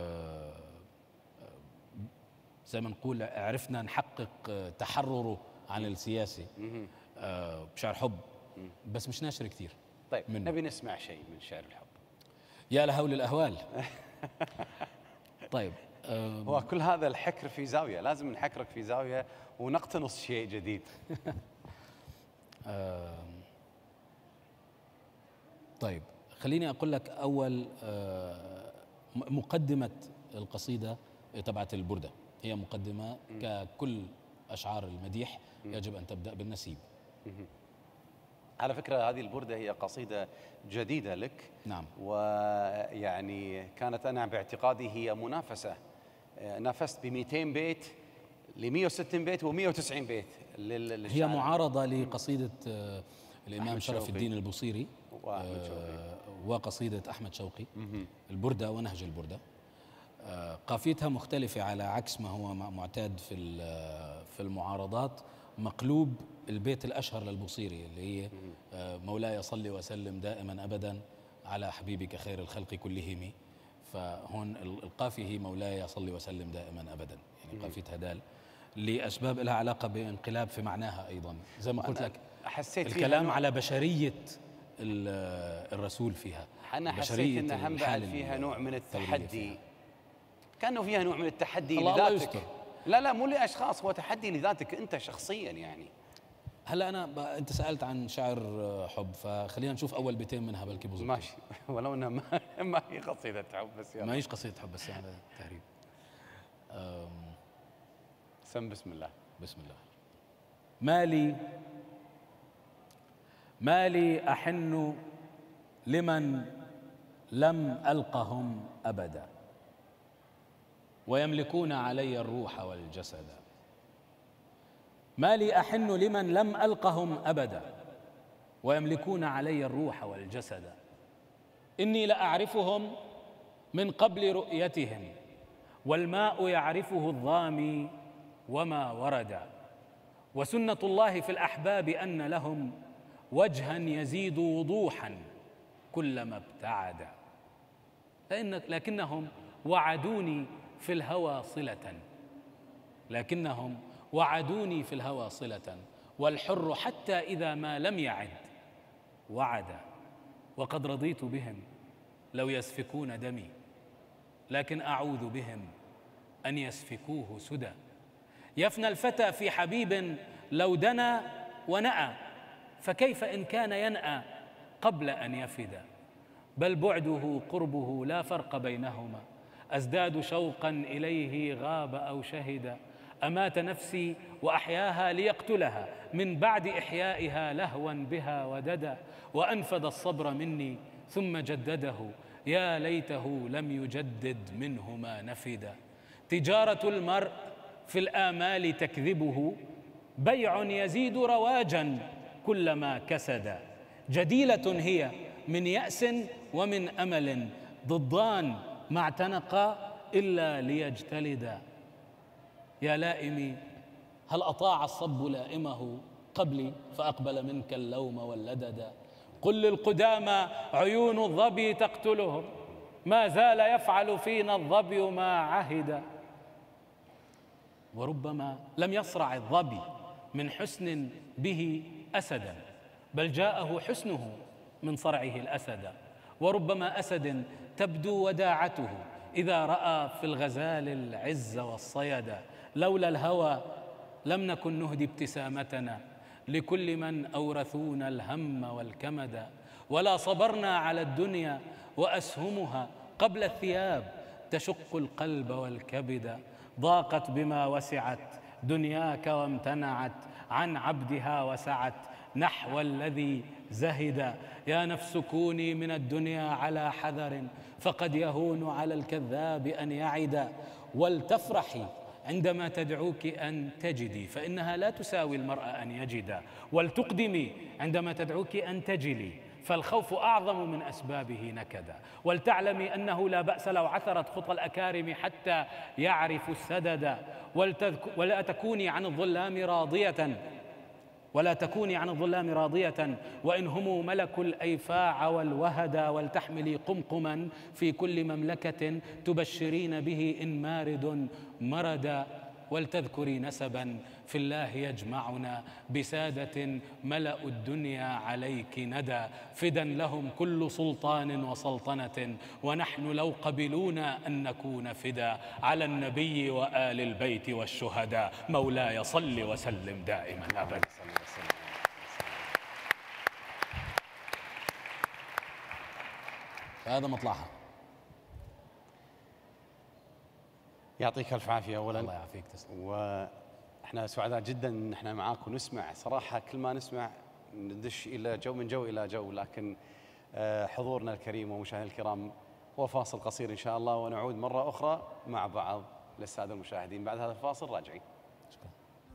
زي ما نقول عرفنا نحقق تحرره عن السياسي، بشعر حب، بس مش ناشر كثير. طيب نبي نسمع شيء من شعر الحب. يا لهول الأهوال. طيب هو كل هذا الحكر في زاوية، لازم نحكرك في زاوية ونقتنص شيء جديد. طيب خليني أقول لك أول مقدمة القصيدة تبعت البردة. هي مقدمة ككل أشعار المديح يجب أن تبدأ بالنسيب. على فكرة هذه البردة هي قصيدة جديدة لك. نعم. ويعني كانت أنا باعتقادي هي منافسة، نافست ب 200 بيت ل 160 بيت و190 بيت هي معارضة لقصيدة الإمام شرف الدين البوصيري وقصيدة أحمد شوقي البردة ونهج البردة. قافيتها مختلفة على عكس ما هو معتاد في المعارضات. مقلوب البيت الأشهر للبوصيري اللي هي مولاي صل وسلم دائما أبدا على حبيبك خير الخلق كلهم. فهون القافية هي مولاي صل وسلم دائما أبدا، يعني قافيتها دال لأسباب لها علاقة بانقلاب في معناها أيضا. زي ما قلت لك حسيت الكلام على بشرية الرسول فيها. أنا حسيت أنها هم بعد فيها نوع من التحدي، كأنه فيها نوع من التحدي لذاتك. لا مو لأشخاص، هو تحدي لذاتك أنت شخصيا يعني. هلا أنت سألت عن شعر حب، فخلينا نشوف أول بيتين منها بلكي بزبط. ماشي، ولو أنها ما هي قصيدة حب بس ما هيش قصيدة حب بس يعني تهريب. سم بسم الله. بسم الله. مالي أحن لمن لم ألقهم أبدا ويملكون علي الروح والجسد. مالي أحن لمن لم ألقهم أبدا ويملكون علي الروح والجسد. إني لأعرفهم من قبل رؤيتهم والماء يعرفه الظامي وما ورد. وسنة الله في الأحباب أن لهم وجها يزيد وضوحا كلما ابتعد. لكنهم وعدوني في الهوى صلة، لكنهم وعدوني في الهوى صلة، والحر حتى إذا ما لم يعد وعد. وقد رضيت بهم لو يسفكون دمي، لكن أعوذ بهم أن يسفكوه سدى. يفنى الفتى في حبيب لو دنا ونأى، فكيف إن كان ينأى قبل أن يفد. بل بعده قربه لا فرق بينهما، أزداد شوقا إليه غاب أو شهد. أمات نفسي وأحياها ليقتلها من بعد إحيائها لهوا بها وددا. وأنفد الصبر مني ثم جدده، يا ليته لم يجدد منه ما نفد. تجارة المرء في الآمال تكذبه، بيع يزيد رواجا كلما كسد. جديلة هي من يأس ومن أمل، ضدان ما اعتنقا إلا ليجتلدا. يا لائمي هل أطاع الصب لائمه قبلي فأقبل منك اللوم واللددا. قل للقدامى عيون الظبي تقتلهم، ما زال يفعل فينا الظبي ما عهد. وربما لم يصرع الظبي من حسن به أسدا، بل جاءه حسنه من صرعه الأسد. وربما أسد تبدو وداعته إذا رأى في الغزال العز والصيد. لولا الهوى لم نكن نهدي ابتسامتنا لكل من أورثونا الهم والكمد. ولا صبرنا على الدنيا وأسهمها قبل الثياب تشق القلب والكبد. ضاقت بما وسعت دنياك وامتنعت عن عبدها وسعت نحو الذي زهد. يا نفس كوني من الدنيا على حذر، فقد يهون على الكذاب أن يعد. ولتفرحي عندما تدعوك أن تجدي، فإنها لا تساوي المرء أن يجد. ولتقدمي عندما تدعوك أن تجلي، فالخوف أعظم من أسبابه نكدا. ولتعلمي أنه لا بأس لو عثرت خطى الأكارم حتى يعرف السدد. ولا تكوني عن الظلام راضية وإن هم ملكوا الأيفاع والوهدا. ولتحملي قمقما في كل مملكة تبشرين به إن مارد مردا. ولتذكري نسبا في الله يجمعنا بسادة ملأوا الدنيا عليك ندى. فدا لهم كل سلطان وسلطنة ونحن لو قبلونا أن نكون فدا على النبي وآل البيت والشهداء. مولاي صل وسلم دائما أبدا. هذا مطلعها. يعطيك الف عافيه اولا. الله يعافيك، تسلم. واحنا سعداء جدا ان احنا معاك ونسمع صراحه، كل ما نسمع ندش الى جو، من جو الى جو. لكن حضورنا الكريم ومشاهدينا الكرام، هو فاصل قصير ان شاء الله ونعود مره اخرى مع بعض للساده المشاهدين. بعد هذا الفاصل راجعين. شكرا.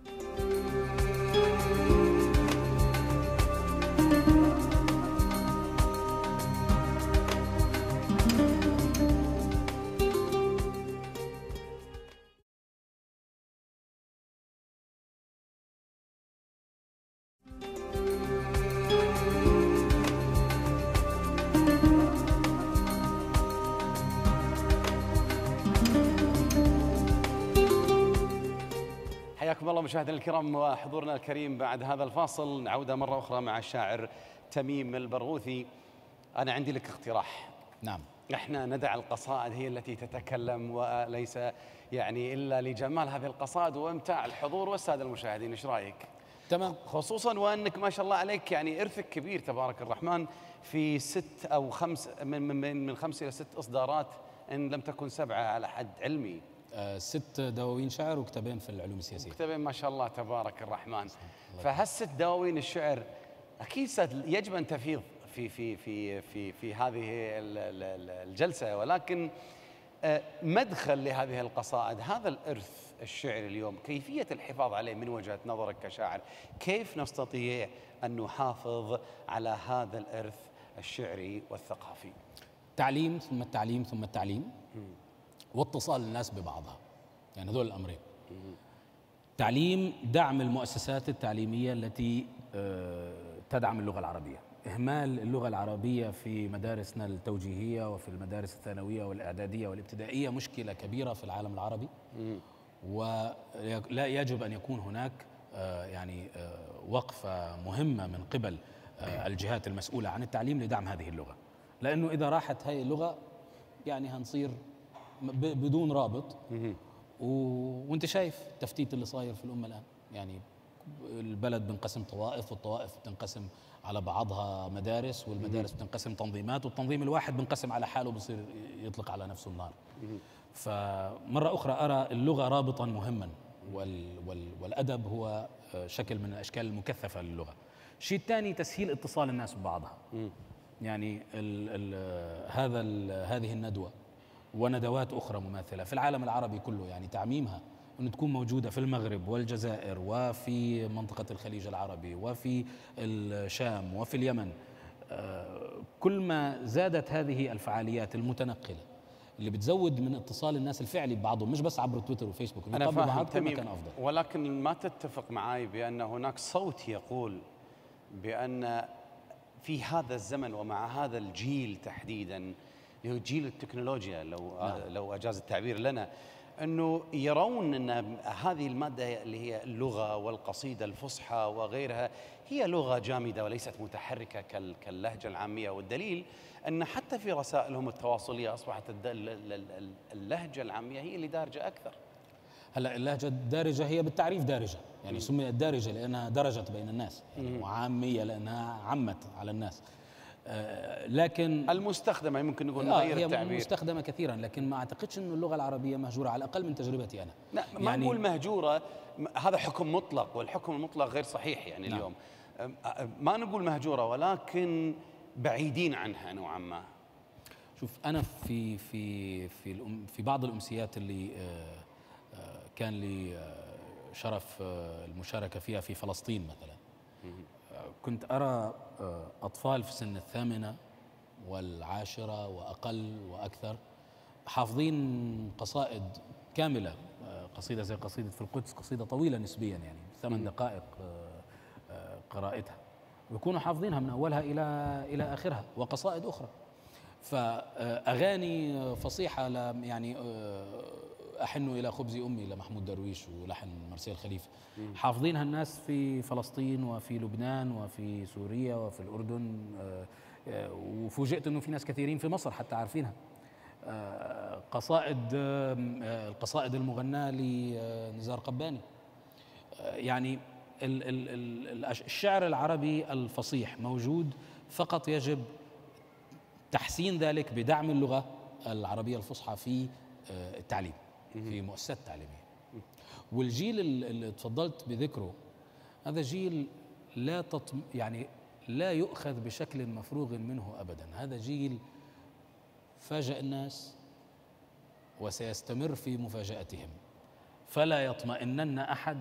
حياكم الله مشاهدينا الكرام وحضورنا الكريم. بعد هذا الفاصل نعود مرة أخرى مع الشاعر تميم البرغوثي. أنا عندي لك اقتراح. نعم. احنا ندع القصائد هي التي تتكلم، وليس يعني إلا لجمال هذه القصائد وإمتاع الحضور والسادة المشاهدين. إيش رأيك؟ تمام. خصوصا وأنك ما شاء الله عليك يعني إرثك كبير تبارك الرحمن، في 6 أو 5 من 5 إلى 6 إصدارات إن لم تكن 7 على حد علمي. 6 دواوين شعر وكتابين في العلوم السياسية. كتابين ما شاء الله تبارك الرحمن. فهالست دواوين الشعر أكيد يجب أن تفيض في هذه الجلسة، ولكن مدخل لهذه القصائد هذا الإرث الشعري اليوم، كيفية الحفاظ عليه من وجهة نظرك كشاعر، كيف نستطيع أن نحافظ على هذا الإرث الشعري والثقافي؟ تعليم ثم التعليم ثم التعليم، واتصال الناس ببعضها، يعني هذول الأمرين. تعليم، دعم المؤسسات التعليمية التي تدعم اللغة العربية. إهمال اللغة العربية في مدارسنا التوجيهية وفي المدارس الثانوية والإعدادية والابتدائية مشكلة كبيرة في العالم العربي، ولا يجب أن يكون هناك يعني وقفة مهمة من قبل الجهات المسؤولة عن التعليم لدعم هذه اللغة، لأنه إذا راحت هذه اللغة يعني هنصير بدون رابط. وانت شايف التفتيت اللي صاير في الأمة الآن، يعني البلد بنقسم طوائف، والطوائف بتنقسم على بعضها مدارس، والمدارس بتنقسم تنظيمات، والتنظيم الواحد بنقسم على حاله بصير يطلق على نفسه النار. فمرة أخرى أرى اللغة رابطا مهما، والأدب هو شكل من الأشكال المكثفة للغة. الشيء الثاني تسهيل اتصال الناس ببعضها. يعني هذه الندوة وندوات أخرى مماثلة في العالم العربي كله، يعني تعميمها أن تكون موجودة في المغرب والجزائر وفي منطقة الخليج العربي وفي الشام وفي اليمن. كل ما زادت هذه الفعاليات المتنقلة اللي بتزود من اتصال الناس الفعلي ببعضهم، مش بس عبر تويتر وفيسبوك، أنا فاهم تميم، كان أفضل. ولكن ما تتفق معي بأن هناك صوت يقول بأن في هذا الزمن ومع هذا الجيل تحديداً اللي هو جيل التكنولوجيا، لو أجاز التعبير لنا، أنه يرون أن هذه المادة اللي هي اللغة والقصيدة الفصحى وغيرها هي لغة جامدة وليست متحركة كاللهجة العامية. والدليل أن حتى في رسائلهم التواصلية أصبحت اللهجة العامية هي اللي دارجة أكثر. هلا اللهجة الدارجة هي بالتعريف دارجة، يعني سميت دارجة لأنها درجت بين الناس، يعني وعامية لأنها عمت على الناس. لكن المستخدمة ممكن نقول نغير التعبير، هي مستخدمة كثيرا، لكن ما أعتقدش أن اللغة العربية مهجورة، على الأقل من تجربتي أنا. لا ما يعني نقول مهجورة، هذا حكم مطلق، والحكم المطلق غير صحيح يعني. نعم. اليوم ما نقول مهجورة، ولكن بعيدين عنها نوعا ما. شوف أنا في بعض الأمسيات اللي كان لي شرف المشاركة فيها في فلسطين مثلا، كنت أرى أطفال في سن الثامنة والعاشرة وأقل وأكثر حافظين قصائد كاملة، قصيدة زي قصيدة في القدس، قصيدة طويلة نسبيا يعني 8 دقائق قراءتها، ويكونوا حافظينها من أولها إلى آخرها، وقصائد أخرى. فأغاني فصيحة يعني أحن إلى خبز أمي لمحمود درويش ولحن مرسيل خليفة، حافظينها الناس في فلسطين وفي لبنان وفي سوريا وفي الأردن، وفوجئت أنه في ناس كثيرين في مصر حتى عارفينها. القصائد المغناة لنزار قباني، يعني الشعر العربي الفصيح موجود، فقط يجب تحسين ذلك بدعم اللغة العربية الفصحى في التعليم، في مؤسسات تعليمية. والجيل اللي تفضلت بذكره هذا جيل يعني لا يؤخذ بشكل مفروغ منه أبدا. هذا جيل فاجأ الناس وسيستمر في مفاجأتهم، فلا يطمئنن أحد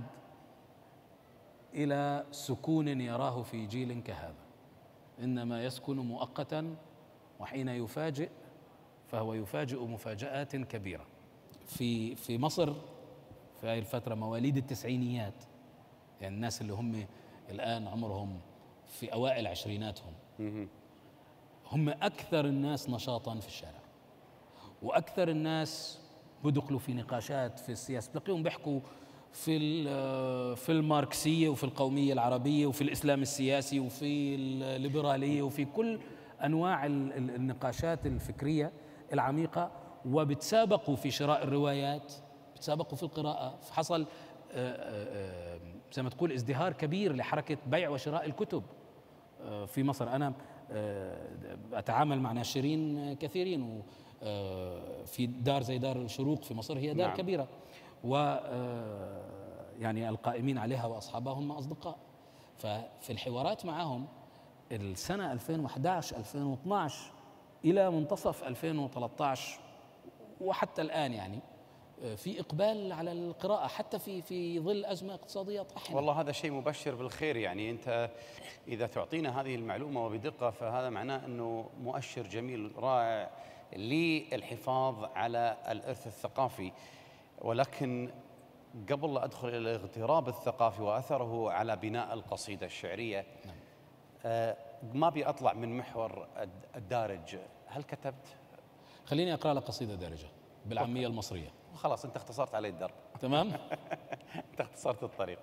إلى سكون يراه في جيل كهذا، إنما يسكن مؤقتا، وحين يفاجئ فهو يفاجئ مفاجآت كبيرة. في مصر في هذه الفترة مواليد التسعينيات، يعني الناس اللي هم الآن عمرهم في أوائل عشريناتهم، هم أكثر الناس نشاطا في الشارع، وأكثر الناس بدخلوا في نقاشات في السياسة، تلاقيهم بيحكوا في الماركسية وفي القومية العربية وفي الإسلام السياسي وفي الليبرالية وفي كل أنواع النقاشات الفكرية العميقة، وبتسابقوا في شراء الروايات، بتسابقوا في القراءة. فحصل زي ما تقول ازدهار كبير لحركة بيع وشراء الكتب في مصر. أنا أتعامل مع ناشرين كثيرين، وفي دار زي دار الشروق في مصر، هي دار نعم. كبيرة، و يعني القائمين عليها وأصحابها هم أصدقاء. ففي الحوارات معهم السنة 2011 2012 إلى منتصف 2013 وحتى الآن، يعني في إقبال على القراءة حتى في ظل أزمة اقتصادية طاحنة. والله هذا شيء مبشر بالخير. يعني أنت إذا تعطينا هذه المعلومة وبدقة فهذا معناه أنه مؤشر جميل رائع للحفاظ على الإرث الثقافي. ولكن قبل لا أدخل إلى الاغتراب الثقافي وأثره على بناء القصيدة الشعرية، نعم. ما أبي أطلع من محور الدارج. هل كتبت؟ خليني أقرأ لك قصيدة دارجة بالعامية المصرية. خلاص أنت اختصرت علي الدرب. تمام. أنت اختصرت الطريق.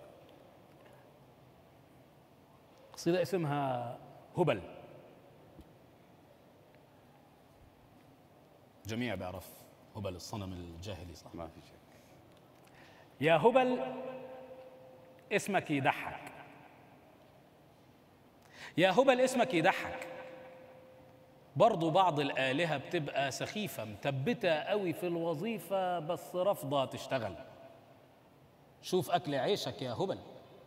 قصيدة اسمها هبل. جميع بيعرف هبل الصنم الجاهلي، صح؟ ما في شك. يا هبل اسمك يضحك، يا هبل اسمك يضحك، برضو بعض الآلهة بتبقى سخيفة مثبتة قوي في الوظيفة بس رافضة تشتغل. شوف أكل عيشك يا هبل،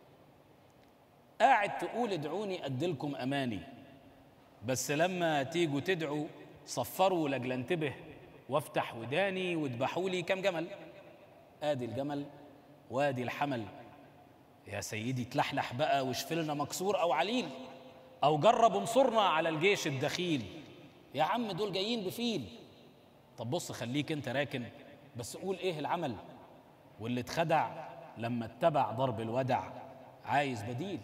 قاعد تقول ادعوني أدلكم أماني، بس لما تيجوا تدعوا صفروا لأجل انتبه وافتح وداني واذبحوا لي كم جمل. آدي الجمل وادي الحمل، يا سيدي تلحلح بقى وشفلنا مكسور أو عليل، أو جرب انصرنا على الجيش الدخيل. يا عم دول جايين بفيل. طب بص خليك انت راكن، بس قول ايه العمل، واللي اتخدع لما اتبع ضرب الودع عايز بديل.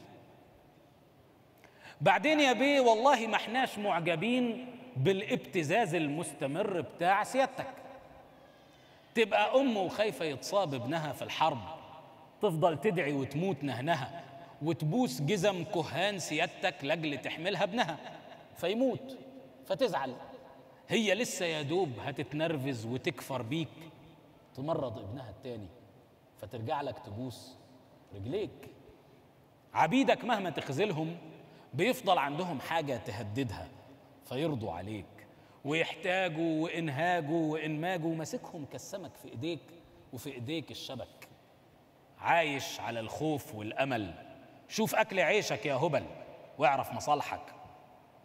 بعدين يا بيه والله ما احناش معجبين بالابتزاز المستمر بتاع سيادتك. تبقى أم وخايفة يتصاب ابنها في الحرب، تفضل تدعي وتموت نهنها، وتبوس جزم كهان سيادتك لاجل تحملها ابنها فيموت فتزعل. هي لسه يا دوب هتتنرفز وتكفر بيك، تمرض ابنها التاني فترجع لك تبوس رجليك. عبيدك مهما تخذلهم بيفضل عندهم حاجة تهددها فيرضوا عليك، ويحتاجوا وإنهاجوا وإنماجوا، ماسكهم كالسمك في إيديك وفي إيديك الشبك، عايش على الخوف والأمل. شوف أكل عيشك يا هبل واعرف مصالحك.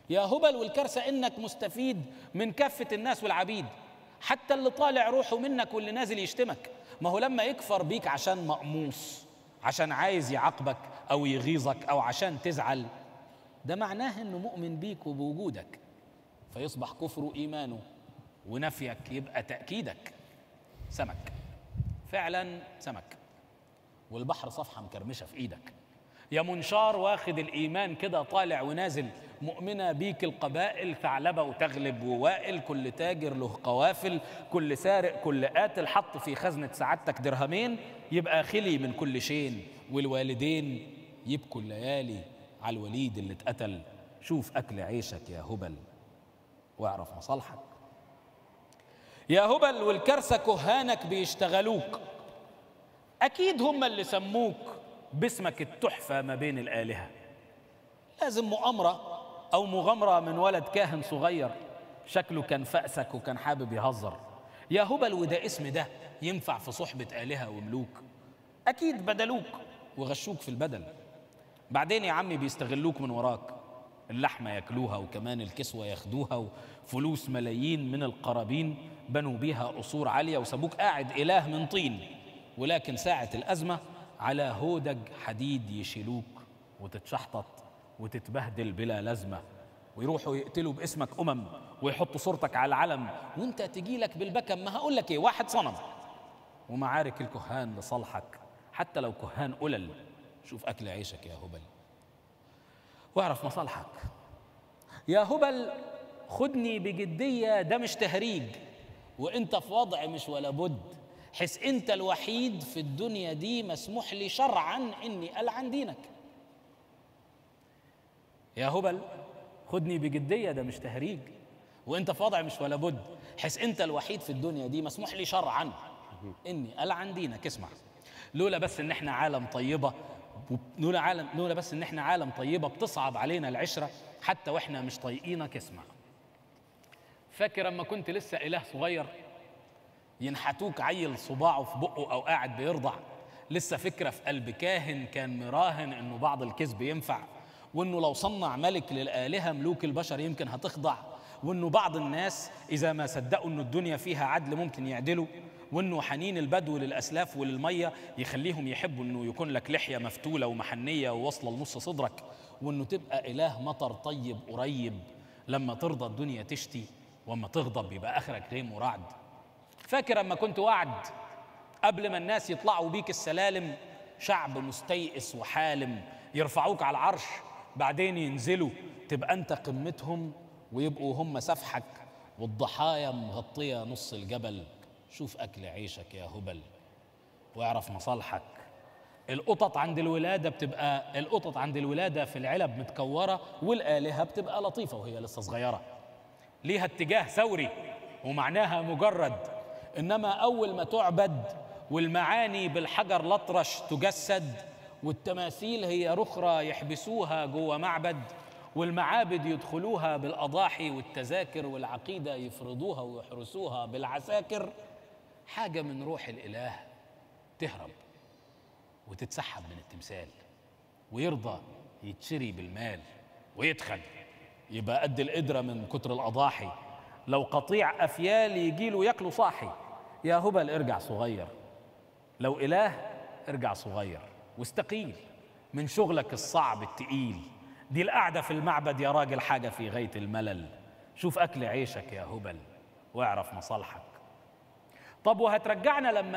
يا هبل، والكارثة إنك مستفيد من كافة الناس والعبيد، حتى اللي طالع روحه منك واللي نازل يشتمك. ما هو لما يكفر بيك عشان مقموص، عشان عايز يعاقبك أو يغيظك أو عشان تزعل، ده معناه إنه مؤمن بيك وبوجودك، فيصبح كفره إيمانه ونفيك يبقى تأكيدك. سمك، فعلا سمك، والبحر صفحة مكرمشة في إيدك. يا منشار واخد الإيمان كده طالع ونازل، مؤمنة بيك القبائل، ثعلبة وتغلب ووائل، كل تاجر له قوافل، كل سارق كل قاتل حط في خزنة سعادتك درهمين، يبقى خلي من كل شيء، والوالدين يبكوا الليالي على الوليد اللي اتقتل. شوف أكل عيشك يا هبل واعرف مصالحك. يا هبل، والكارثة كهانك بيشتغلوك، أكيد هم اللي سموك باسمك التحفة ما بين الآلهة. لازم مؤامرة أو مغامرة من ولد كاهن صغير شكله كان فأسك وكان حابب يهزر. يا هبل، وده اسم ده ينفع في صحبة آلهة وملوك؟ أكيد بدلوك وغشوك في البدل. بعدين يا عمي بيستغلوك من وراك، اللحمة ياكلوها وكمان الكسوة ياخدوها، وفلوس ملايين من القرابين بنوا بيها قصور عالية وسابوك قاعد إله من طين. ولكن ساعة الأزمة على هودج حديد يشيلوك وتتشحطط وتتبهدل بلا لازمة، ويروحوا يقتلوا باسمك ويحطوا صورتك على العلم، وانت تجي لك بالبكم. ما هقول لك ايه، واحد صنم. ومعارك الكهان لصالحك حتى لو كهان قلل. شوف أكل عيشك يا هبل واعرف مصالحك. يا هبل، خدني بجدية، ده مش تهريج، وانت في وضع مش ولا بد، حس انت الوحيد في الدنيا دي مسموح لي شرعا اني ألعن دينك. يا هبل، خدني بجدية، ده مش تهريج، وانت في وضع مش ولا بد، حس انت الوحيد في الدنيا دي مسموح لي شرعا اني ألعن دينك. اسمع، لولا بس ان احنا عالم طيبة، لولا بس ان احنا عالم طيبة بتصعب علينا العشرة حتى واحنا مش طايقينك. اسمع، فاكر اما كنت لسه إله صغير ينحتوك عيل صباعه في بقه او قاعد بيرضع، لسه فكرة في قلب كاهن كان مراهن انه بعض الكذب ينفع، وانه لو صنع ملك للآلهة ملوك البشر يمكن هتخضع، وانه بعض الناس اذا ما صدقوا انه الدنيا فيها عدل ممكن يعدلوا، وانه حنين البدو للاسلاف وللميه يخليهم يحبوا انه يكون لك لحيه مفتوله ومحنيه وواصله لنص صدرك، وانه تبقى اله مطر طيب قريب لما ترضى الدنيا تشتي، واما تغضب يبقى اخرك غيم ورعد. فاكر اما كنت وعد قبل ما الناس يطلعوا بيك السلالم، شعب مستيئس وحالم يرفعوك على العرش، بعدين ينزلوا تبقى انت قمتهم ويبقوا هم سفحك، والضحايا مغطيه نص الجبل. شوف أكل عيشك يا هبل واعرف مصالحك. القطط عند الولادة في العلب متكورة، والآلهة بتبقى لطيفة وهي لسه صغيرة، ليها اتجاه ثوري ومعناها مجرد، إنما أول ما تعبد والمعاني بالحجر الأطرش تجسد، والتماثيل هي رخرة يحبسوها جوه معبد، والمعابد يدخلوها بالأضاحي والتذاكر، والعقيدة يفرضوها ويحرسوها بالعساكر، حاجة من روح الإله تهرب وتتسحب من التمثال، ويرضى يتشري بالمال ويدخل يبقى قد القدرة من كتر الأضاحي، لو قطيع أفيال يجيله ياكله صاحي. يا هبل ارجع صغير، لو إله ارجع صغير واستقيل من شغلك الصعب التقيل، دي القعدة في المعبد يا راجل حاجة في غاية الملل. شوف أكل عيشك يا هبل واعرف مصالحك. طب وهترجعنا لما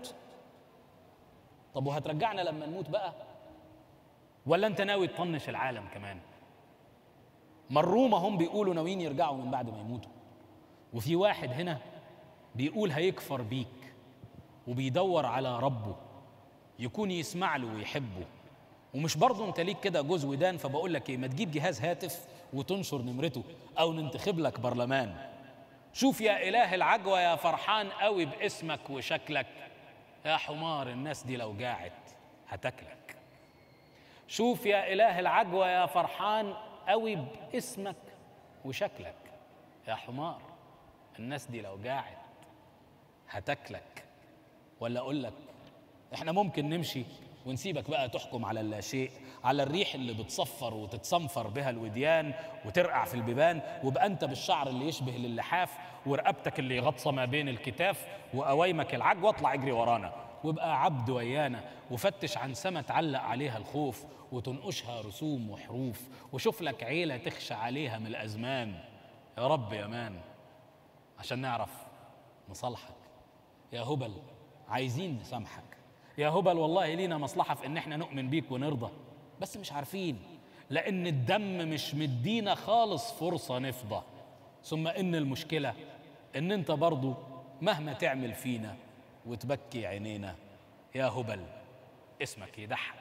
نموت بقى، ولا انت ناوي تطنش العالم كمان؟ مرومة هم بيقولوا ناويين يرجعوا من بعد ما يموتوا، وفي واحد هنا بيقول هيكفر بيك وبيدور على ربه يكون يسمع له ويحبه. ومش برضه انت ليك كده جوز ودان، فبقول لك ايه، ما تجيب جهاز هاتف وتنشر نمرته او ننتخب لك برلمان. شوف يا إله العجوة يا فرحان قوي باسمك وشكلك، يا حمار الناس دي لو جاعت هتاكلك. شوف يا إله العجوة يا فرحان قوي باسمك وشكلك، يا حمار الناس دي لو جاعت هتاكلك. ولا أقول لك احنا ممكن نمشي ونسيبك بقى تحكم على اللاشيء، على الريح اللي بتصفر وتتصنفر بها الوديان وترقع في البيبان، وبقى أنت بالشعر اللي يشبه اللحاف ورقبتك اللي يغطى ما بين الكتاف وقوايمك العج، واطلع اجري ورانا وابقى عبد ويانا، وفتش عن سما تعلق عليها الخوف وتنقشها رسوم وحروف، وشوف لك عيلة تخشى عليها من الأزمان. يا رب يا مان عشان نعرف نصالحك، يا هبل عايزين نسامحك، يا هبل والله لينا مصلحة في إن احنا نؤمن بيك ونرضى، بس مش عارفين لأن الدم مش مدينا خالص فرصة نفضى. ثم إن المشكلة إن أنت برضو مهما تعمل فينا وتبكي عينينا، يا هبل اسمك يضحك.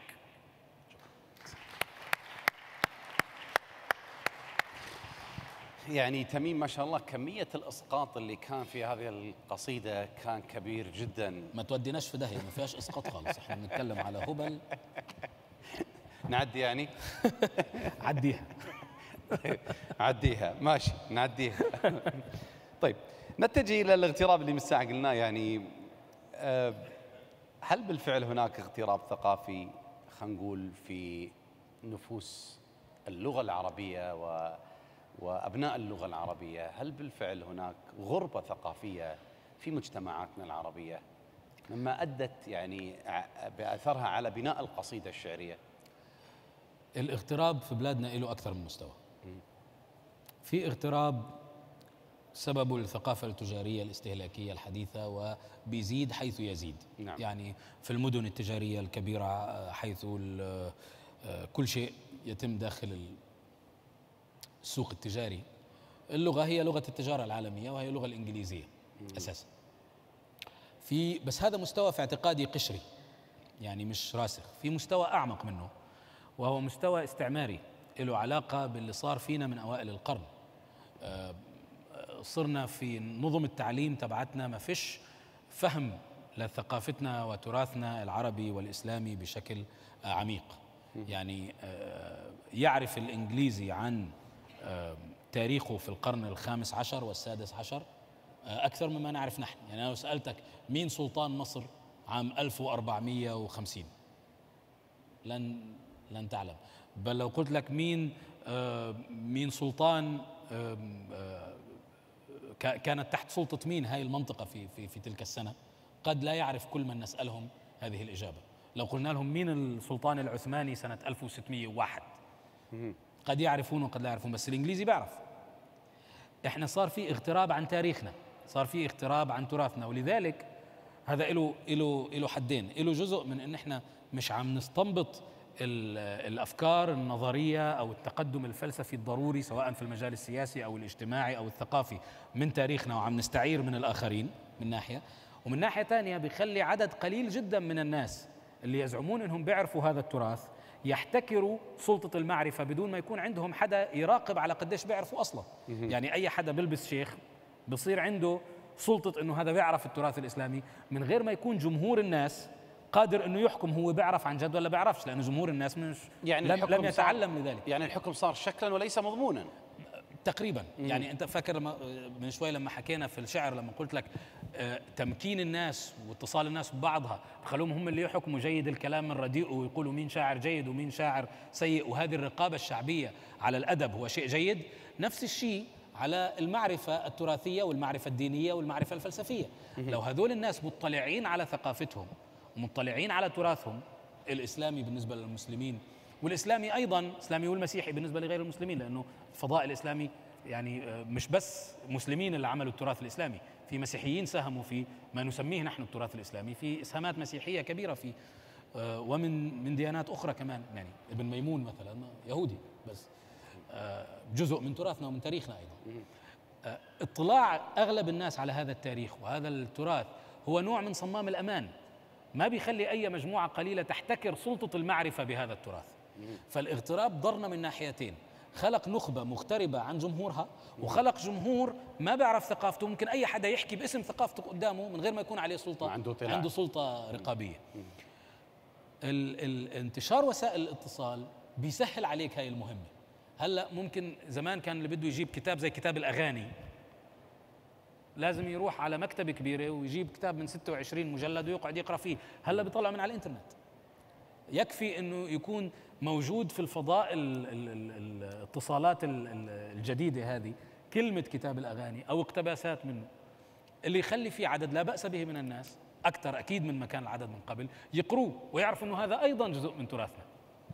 يعني تميم ما شاء الله كمية الإسقاط اللي كان في هذه القصيدة كان كبير جدا. ما توديناش في داهية، ما فيهاش إسقاط خالص، احنا بنتكلم على هبل. نعدي يعني؟ عديها. عديها ماشي نعديها. طيب نتجه إلى الاغتراب اللي من الساعة قلناه. يعني هل بالفعل هناك اغتراب ثقافي خلينا نقول في نفوس اللغة العربية وأبناء اللغة العربية؟ هل بالفعل هناك غربة ثقافية في مجتمعاتنا العربية مما أدت يعني بأثرها على بناء القصيدة الشعرية؟ الاغتراب في بلادنا له أكثر من مستوى. في اغتراب سببه الثقافة التجارية الاستهلاكية الحديثة وبيزيد حيث يزيد. نعم. يعني في المدن التجارية الكبيرة حيث كل شيء يتم داخل السوق التجاري، اللغة هي لغة التجارة العالمية وهي اللغة الإنجليزية أساسا. بس هذا مستوى في اعتقادي قشري، يعني مش راسخ. في مستوى أعمق منه وهو مستوى استعماري له علاقة باللي صار فينا من أوائل القرن. صرنا في نظم التعليم تبعتنا ما فيش فهم لثقافتنا وتراثنا العربي والإسلامي بشكل عميق. يعني يعرف الإنجليزي عن تاريخه في القرن الخامس عشر والسادس عشر أكثر مما نعرف نحن. يعني لو سألتك مين سلطان مصر عام 1450 لن تعلم. بل لو قلت لك مين سلطان كانت تحت سلطة مين هاي المنطقة في تلك السنة، قد لا يعرف كل من نسألهم هذه الإجابة. لو قلنا لهم مين السلطان العثماني سنة 1601 قد يعرفون وقد لا يعرفون، بس الإنجليزي بيعرف. إحنا صار في اغتراب عن تاريخنا، صار في اغتراب عن تراثنا، ولذلك هذا له حدين. له جزء من إن إحنا مش عم نستنبط الأفكار النظرية أو التقدم الفلسفي الضروري سواء في المجال السياسي أو الاجتماعي أو الثقافي من تاريخنا وعم نستعير من الآخرين من ناحية، ومن ناحية ثانية بيخلي عدد قليل جدا من الناس اللي يزعمون أنهم بيعرفوا هذا التراث يحتكروا سلطة المعرفة بدون ما يكون عندهم حدا يراقب على قديش بيعرفوا أصلا. يعني أي حدا بيلبس شيخ بصير عنده سلطة أنه هذا بيعرف التراث الإسلامي من غير ما يكون جمهور الناس قادر أنه يحكم هو بيعرف عن جد ولا بيعرفش، لأنه جمهور الناس مش يعني لم يتعلم لذلك. يعني الحكم صار شكلا وليس مضمونا تقريبا. يعني أنت فاكر من شوي لما حكينا في الشعر لما قلت لك تمكين الناس واتصال الناس ببعضها بخلوهم هم اللي يحكموا جيد الكلام من رديئه ويقولوا مين شاعر جيد ومين شاعر سيء، وهذه الرقابة الشعبية على الأدب هو شيء جيد. نفس الشيء على المعرفة التراثية والمعرفة الدينية والمعرفة الفلسفية. لو هذول الناس مطلعين على ثقافتهم ومطلعين على تراثهم الإسلامي بالنسبة للمسلمين، والإسلامي أيضا الإسلامي والمسيحي بالنسبة لغير المسلمين، لأنه الفضاء الإسلامي يعني مش بس مسلمين اللي عملوا التراث الإسلامي، في مسيحيين ساهموا في ما نسميه نحن التراث الإسلامي، في إسهامات مسيحية كبيرة في ومن ديانات أخرى كمان. يعني ابن ميمون مثلا يهودي بس جزء من تراثنا ومن تاريخنا أيضا. اطلاع أغلب الناس على هذا التاريخ وهذا التراث هو نوع من صمام الأمان، ما بيخلي أي مجموعة قليلة تحتكر سلطة المعرفة بهذا التراث. فالاغتراب ضرنا من ناحيتين، خلق نخبة مغتربة عن جمهورها وخلق جمهور ما بيعرف ثقافته، ممكن أي حدا يحكي باسم ثقافته قدامه من غير ما يكون عليه سلطة، عنده سلطة رقابية. انتشار وسائل الاتصال بيسهل عليك هاي المهمة. هلأ ممكن زمان كان اللي بده يجيب كتاب زي كتاب الأغاني لازم يروح على مكتبة كبيرة ويجيب كتاب من 26 مجلد ويقعد يقرأ فيه. هلأ بيطلع من على الإنترنت. يكفي أنه يكون موجود في الفضاء الاتصالات الجديدة هذه كلمة كتاب الأغاني أو اقتباسات منه، اللي يخلي في عدد لا بأس به من الناس أكثر أكيد من ما كان العدد من قبل يقروه ويعرف أنه هذا أيضا جزء من تراثنا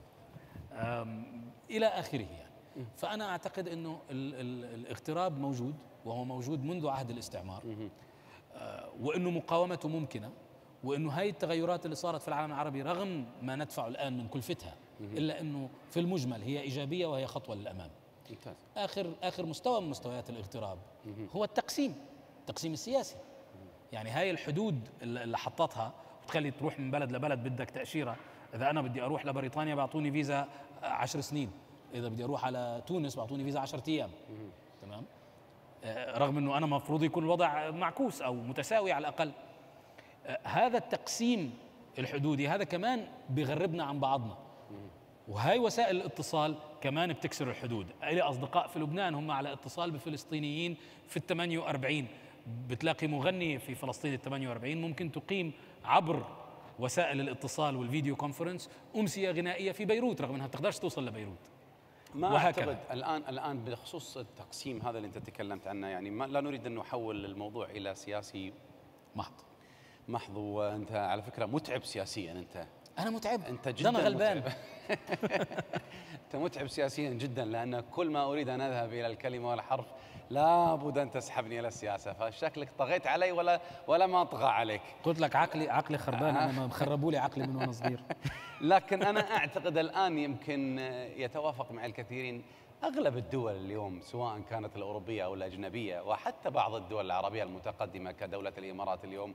إلى آخره يعني. فأنا أعتقد أنه الاغتراب موجود، وهو موجود منذ عهد الاستعمار، وأنه مقاومته ممكنة، وأنه هاي التغيرات اللي صارت في العالم العربي رغم ما ندفع الآن من كلفتها إلا أنه في المجمل هي إيجابية وهي خطوة للأمام. آخر مستوى من مستويات الاغتراب هو التقسيم السياسي. يعني هاي الحدود اللي حطتها بتخلي تروح من بلد لبلد بدك تأشيرة. إذا أنا بدي أروح لبريطانيا بعطوني فيزا 10 سنين، إذا بدي أروح على تونس بعطوني فيزا 10 أيام. تمام. رغم أنه أنا مفروض يكون الوضع معكوس أو متساوي على الأقل. هذا التقسيم الحدودي هذا كمان بيغربنا عن بعضنا، وهاي وسائل الاتصال كمان بتكسر الحدود. لي أصدقاء في لبنان هم على اتصال بفلسطينيين في 48، بتلاقي مغني في فلسطين 48 ممكن تقيم عبر وسائل الاتصال والفيديو كونفرنس أمسية غنائية في بيروت رغم أنها تقدرش توصل لبيروت. ما أعتقد الآن بخصوص التقسيم هذا اللي أنت تكلمت عنه، يعني لا نريد أن نحول الموضوع إلى سياسي محض. وأنت على فكرة متعب سياسيا. أنا متعب، أنت جدا أنا غلبان. أنت متعب سياسيا جدا، لأن كل ما أريد أن أذهب إلى الكلمة والحرف لابد أن تسحبني إلى السياسة، فشكلك طغيت علي ولا ما أطغى عليك. قلت لك عقلي خربان، أنا مخربوا لي عقلي من وأنا صغير. لكن أنا أعتقد الآن يمكن يتوافق مع الكثيرين أغلب الدول اليوم سواء كانت الأوروبية أو الأجنبية، وحتى بعض الدول العربية المتقدمة كدولة الإمارات اليوم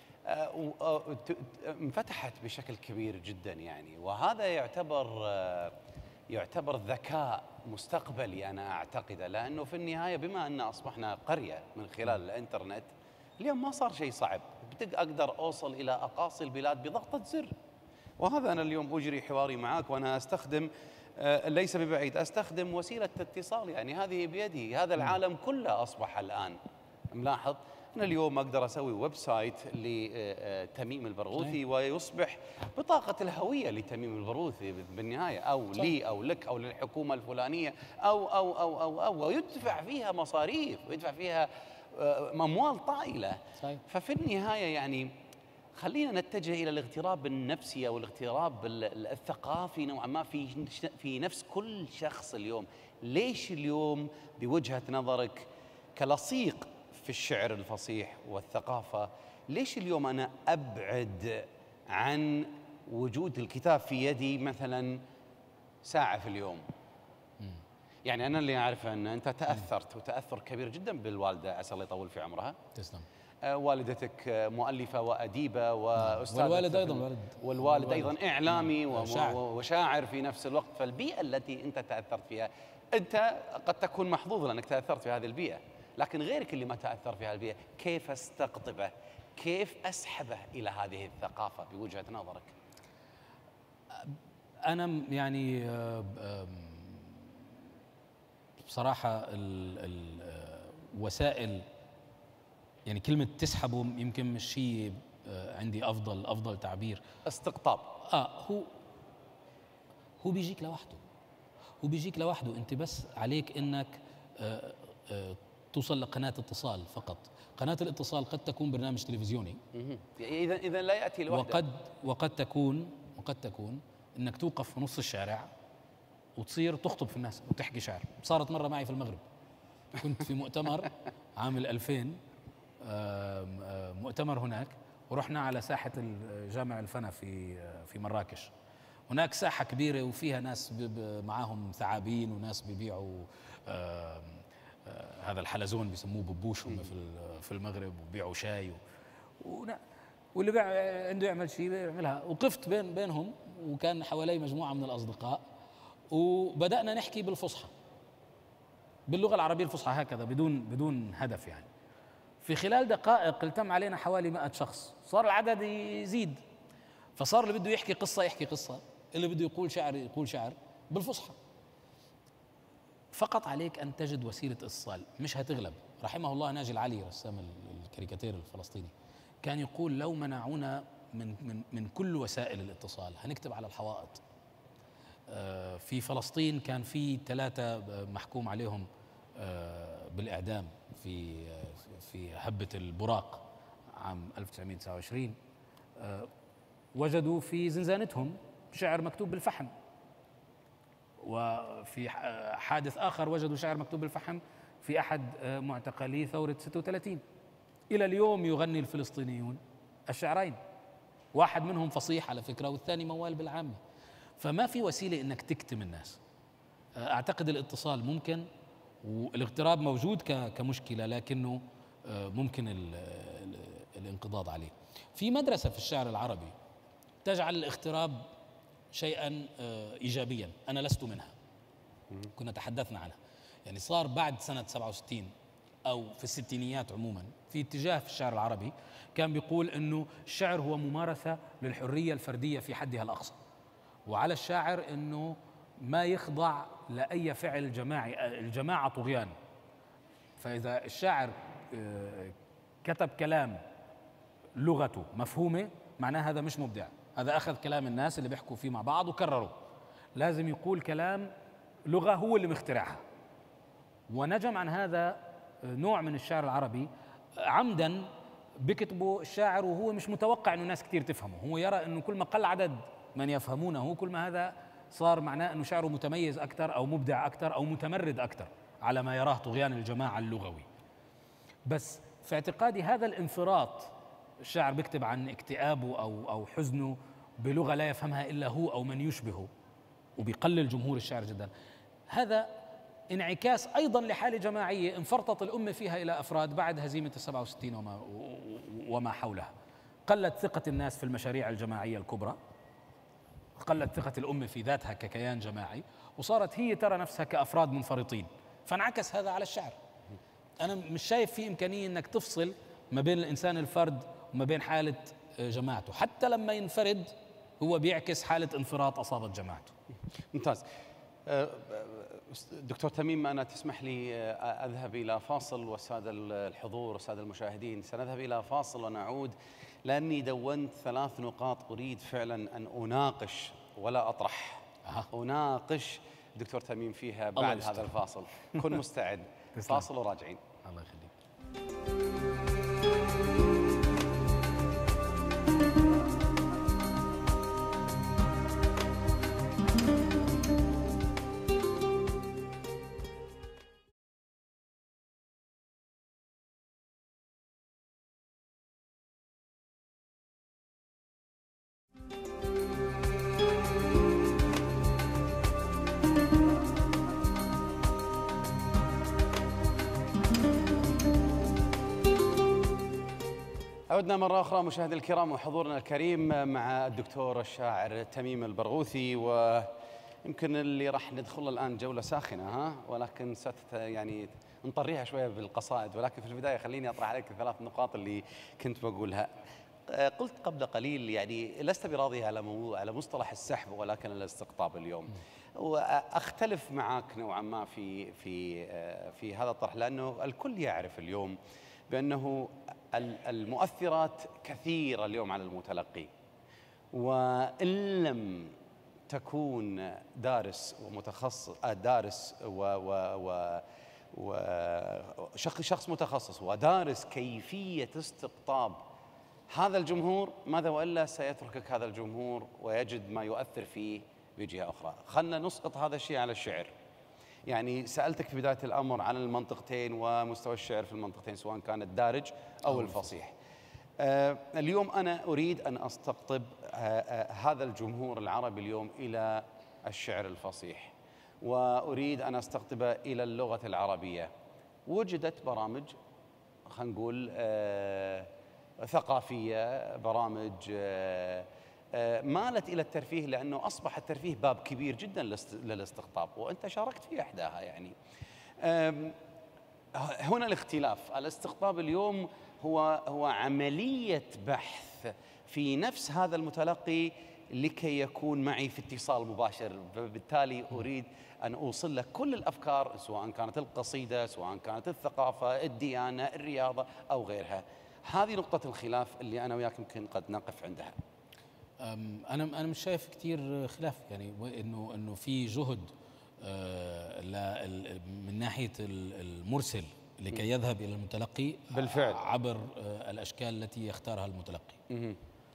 انفتحت بشكل كبير جدا يعني. وهذا يعتبر ذكاء مستقبلي أنا أعتقده، لأنه في النهاية بما أن أصبحنا قرية من خلال الإنترنت اليوم ما صار شيء صعب، أقدر أوصل إلى أقاصي البلاد بضغطة زر. وهذا أنا اليوم أجري حواري معك وأنا أستخدم ليس ببعيد أستخدم وسيلة اتصال، يعني هذه بيدي. هذا العالم كله أصبح الآن ملاحظ. أنا اليوم أقدر أسوي ويب سايت لتميم البرغوثي ويصبح بطاقة الهوية لتميم البرغوثي بالنهاية، أو لي أو لك أو للحكومة الفلانية أو ويدفع فيها مصاريف ويدفع فيها أموال طائلة. ففي النهاية يعني خلينا نتجه إلى الاغتراب النفسي أو الاغتراب الثقافي نوعا ما في نفس كل شخص اليوم. ليش اليوم بوجهة نظرك كلصيق في الشعر الفصيح والثقافة، ليش اليوم أنا أبعد عن وجود الكتاب في يدي مثلا ساعة في اليوم؟ يعني أنا اللي أعرفه أن أنت تأثرت وتأثر كبير جدا بالوالدة، عسى الله يطول في عمرها. تسلم. والدتك مؤلفة وأديبة وأستاذة، والوالد أيضا إعلامي وشاعر في نفس الوقت. فالبيئة التي أنت تأثرت فيها، أنت قد تكون محظوظ لأنك تأثرت في هذه البيئة، لكن غيرك اللي ما تأثر في هذه البيئة كيف استقطبه؟ كيف أسحبه إلى هذه الثقافة بوجهة نظرك؟ أنا يعني بصراحة الوسائل، يعني كلمة تسحبه يمكن مش شيء عندي أفضل تعبير. استقطاب. هو بيجيك لوحده. أنت بس عليك إنك توصل لقناة اتصال فقط. قناة الاتصال قد تكون برنامج تلفزيوني، إذا لا يأتي لوحده. وقد تكون إنك توقف في نص الشارع وتصير تخطب في الناس وتحكي شعر. صارت مرة معي في المغرب، كنت في مؤتمر عام 2000، مؤتمر هناك، ورحنا على ساحة جامع الفنا في مراكش. هناك ساحة كبيرة وفيها ناس معاهم ثعابين وناس بيبيعوا هذا الحلزون بيسموه ببوش هم في المغرب، وبيبيعوا شاي واللي عنده يعمل شيء بيعملها. وقفت بينهم وكان حوالي مجموعة من الأصدقاء، وبدأنا نحكي بالفصحى، باللغة العربية الفصحى هكذا بدون هدف يعني. في خلال دقائق التم علينا حوالي 100 شخص، صار العدد يزيد. فصار اللي بده يحكي قصة يحكي قصة، اللي بده يقول شعر يقول شعر بالفصحى. فقط عليك أن تجد وسيلة اتصال، مش هتغلب. رحمه الله ناجي العلي، رسام الكاريكاتير الفلسطيني، كان يقول لو منعونا من كل وسائل الاتصال، هنكتب على الحوائط. في فلسطين كان في 3 محكوم عليهم بالإعدام في هبة البراق عام 1929. وجدوا في زنزانتهم شعر مكتوب بالفحم، وفي حادث آخر وجدوا شعر مكتوب بالفحم في أحد معتقلي ثورة 36. إلى اليوم يغني الفلسطينيون الشعرين، واحد منهم فصيح على فكرة والثاني موال بالعامة. فما في وسيلة إنك تكتم الناس. أعتقد الاتصال ممكن، والاغتراب موجود كمشكلة، لكنه ممكن الانقضاض عليه. في مدرسة في الشعر العربي تجعل الاغتراب شيئا إيجابيا، أنا لست منها، كنا تحدثنا عنها. يعني صار بعد سنة 67 أو في الستينيات عموما في اتجاه في الشعر العربي كان بيقول أنه الشعر هو ممارسة للحرية الفردية في حدها الأقصى، وعلى الشاعر أنه ما يخضع لأي فعل جماعي، الجماعة طغيان. فإذا الشاعر كتب كلام لغته مفهومة معناه هذا مش مبدع، هذا أخذ كلام الناس اللي بيحكوا فيه مع بعض وكرروا. لازم يقول كلام لغة هو اللي مخترعها. ونجم عن هذا نوع من الشعر العربي عمدا بكتبه الشاعر وهو مش متوقع أنه ناس كتير تفهمه، هو يرى أنه كل ما قل عدد من يفهمونه كل ما هذا صار معناه أنه شعره متميز أكثر أو مبدع أكثر أو متمرد أكثر على ما يراه طغيان الجماعة اللغوي. بس في اعتقادي هذا الانفراط، الشاعر بيكتب عن اكتئابه أو حزنه بلغة لا يفهمها إلا هو أو من يشبهه، وبيقلل جمهور الشعر جدا. هذا انعكاس أيضا لحالة جماعية انفرطت الأمة فيها إلى أفراد بعد هزيمة 67 وما حولها. قلت ثقة الناس في المشاريع الجماعية الكبرى، قلت ثقة الأمة في ذاتها ككيان جماعي، وصارت هي ترى نفسها كأفراد منفرطين، فانعكس هذا على الشعر. أنا مش شايف في إمكانية أنك تفصل ما بين الإنسان الفرد وما بين حالة جماعته، حتى لما ينفرد هو بيعكس حالة انفراط أصابت جماعته. ممتاز. دكتور تميم، أنا تسمح لي أذهب إلى فاصل، والسادة الحضور والسادة المشاهدين سنذهب إلى فاصل ونعود، لأني دونت 3 نقاط أريد فعلا أن أناقش ولا أطرح. أناقش دكتور تميم فيها بعد هذا الفاصل. كن مستعد. فاصل وراجعين. الله يخليك. عدنا مرة أخرى مشاهدي الكرام وحضورنا الكريم مع الدكتور الشاعر تميم البرغوثي، ويمكن اللي راح ندخل الآن جولة ساخنة ولكن يعني نطريها شوية بالقصائد، ولكن في البداية خليني أطرح عليك 3 نقاط اللي كنت بقولها. قلت قبل قليل يعني لست براضي على مصطلح السحب ولكن الاستقطاب اليوم، وأختلف معك نوعا ما في هذا الطرح، لأنه الكل يعرف اليوم بأنه المؤثرات كثيرة اليوم على المتلقي، وإن لم تكون دارس ومتخصص شخص متخصص ودارس كيفية استقطاب هذا الجمهور، ماذا وإلا سيتركك هذا الجمهور ويجد ما يؤثر فيه بجهة أخرى. خلنا نسقط هذا الشيء على الشعر. يعني سألتك في بداية الأمر عن المنطقتين ومستوى الشعر في المنطقتين سواء كان الدارج أو الفصيح. اليوم أنا أريد أن أستقطب هذا الجمهور العربي اليوم إلى الشعر الفصيح، وأريد أن أستقطبه إلى اللغة العربية. وجدت برامج خلينا نقول ثقافية، برامج مالت إلى الترفيه، لأنه أصبح الترفيه باب كبير جدا للاستقطاب، وأنت شاركت في إحداها. يعني هنا الاختلاف. الاستقطاب اليوم هو عملية بحث في نفس هذا المتلقي لكي يكون معي في اتصال مباشر، فبالتالي أريد أن أوصل لك كل الأفكار سواء كانت القصيدة، سواء كانت الثقافة، الديانة، الرياضة أو غيرها. هذه نقطة الخلاف اللي أنا وياك يمكن قد نقف عندها. انا مش شايف كثير خلاف، يعني انه في جهد من ناحيه المرسل لكي يذهب الى المتلقي بالفعل عبر الاشكال التي يختارها المتلقي.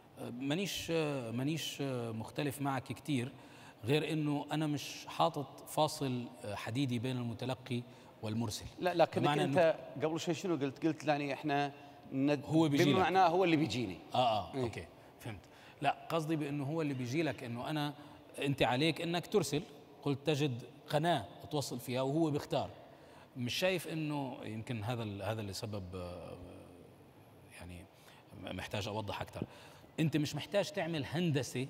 مانيش مختلف معك كثير، غير انه انا مش حاطط فاصل حديدي بين المتلقي والمرسل. لا لكنك انت قبل شوي شنو قلت؟ قلت يعني احنا هو بيجي لك، بمعنى هو اللي بيجيني. اوكي فهمت. لا قصدي بانه هو اللي بيجي لك، انه انت عليك انك ترسل، قلت تجد قناه توصل فيها وهو بيختار. مش شايف انه يمكن هذا اللي سبب، يعني محتاج اوضح اكثر. انت مش محتاج تعمل هندسه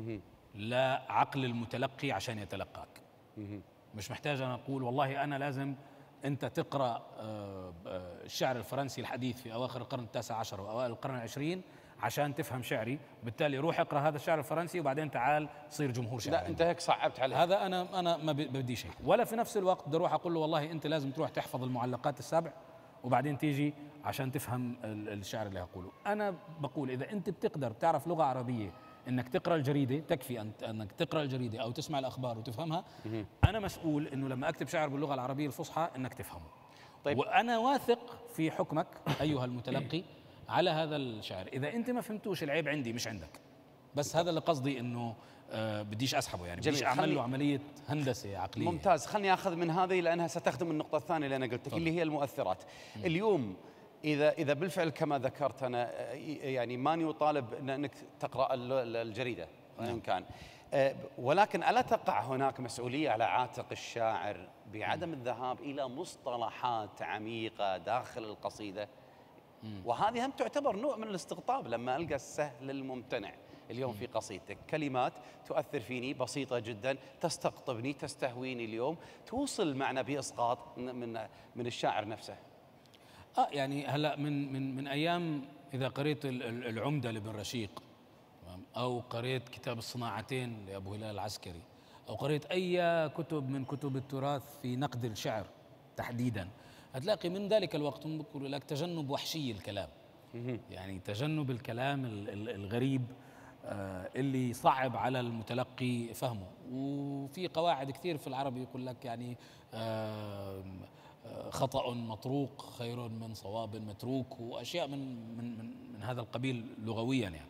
لعقل المتلقي عشان يتلقاك. مش محتاج انا اقول والله انا لازم انت تقرا الشعر الفرنسي الحديث في اواخر القرن التاسع عشر واوائل القرن العشرين عشان تفهم شعري، وبالتالي روح اقرا هذا الشعر الفرنسي وبعدين تعال صير جمهور شعري. لا انت هيك صعبت عليه. هذا انا ما بديش هيك. ولا في نفس الوقت بدي اروح اقول له والله انت لازم تروح تحفظ المعلقات السبع وبعدين تيجي عشان تفهم الشعر اللي هقوله. انا بقول اذا انت بتقدر بتعرف لغه عربيه انك تقرا الجريده، تكفي انك تقرا الجريده او تسمع الاخبار وتفهمها. انا مسؤول انه لما اكتب شعر باللغه العربيه الفصحى انك تفهمه. طيب. وانا واثق في حكمك ايها المتلقي على هذا الشعر. اذا انت ما فهمتوش العيب عندي مش عندك. بس هذا اللي قصدي، انه بديش اسحبه، يعني بديش اعمل له عمليه هندسه عقليه. ممتاز. خلني اخذ من هذه لانها ستخدم النقطه الثانيه اللي انا قلت اللي هي المؤثرات. اليوم اذا بالفعل كما ذكرت انا يعني ماني اطالب انك تقرا الجريده وان كان، ولكن الا تقع هناك مسؤوليه على عاتق الشاعر بعدم الذهاب الى مصطلحات عميقه داخل القصيده؟ وهذه هم تعتبر نوع من الاستقطاب. لما القى السهل الممتنع اليوم في قصيدتك، كلمات تؤثر فيني بسيطه جدا، تستقطبني، تستهويني، اليوم توصل معنى باسقاط من الشاعر نفسه. يعني هلا من ايام اذا قريت العمده لابن رشيق، او قريت كتاب الصناعتين لابو هلال العسكري، او قريت اي كتب من كتب التراث في نقد الشعر تحديدا، هتلاقي من ذلك الوقت هم بيقولوا لك تجنب وحشي الكلام. يعني تجنب الكلام الغريب اللي صعب على المتلقي فهمه. وفي قواعد كثير في العربي يقول لك يعني خطأ مطروق خير من صواب متروك، واشياء من هذا القبيل لغويا يعني.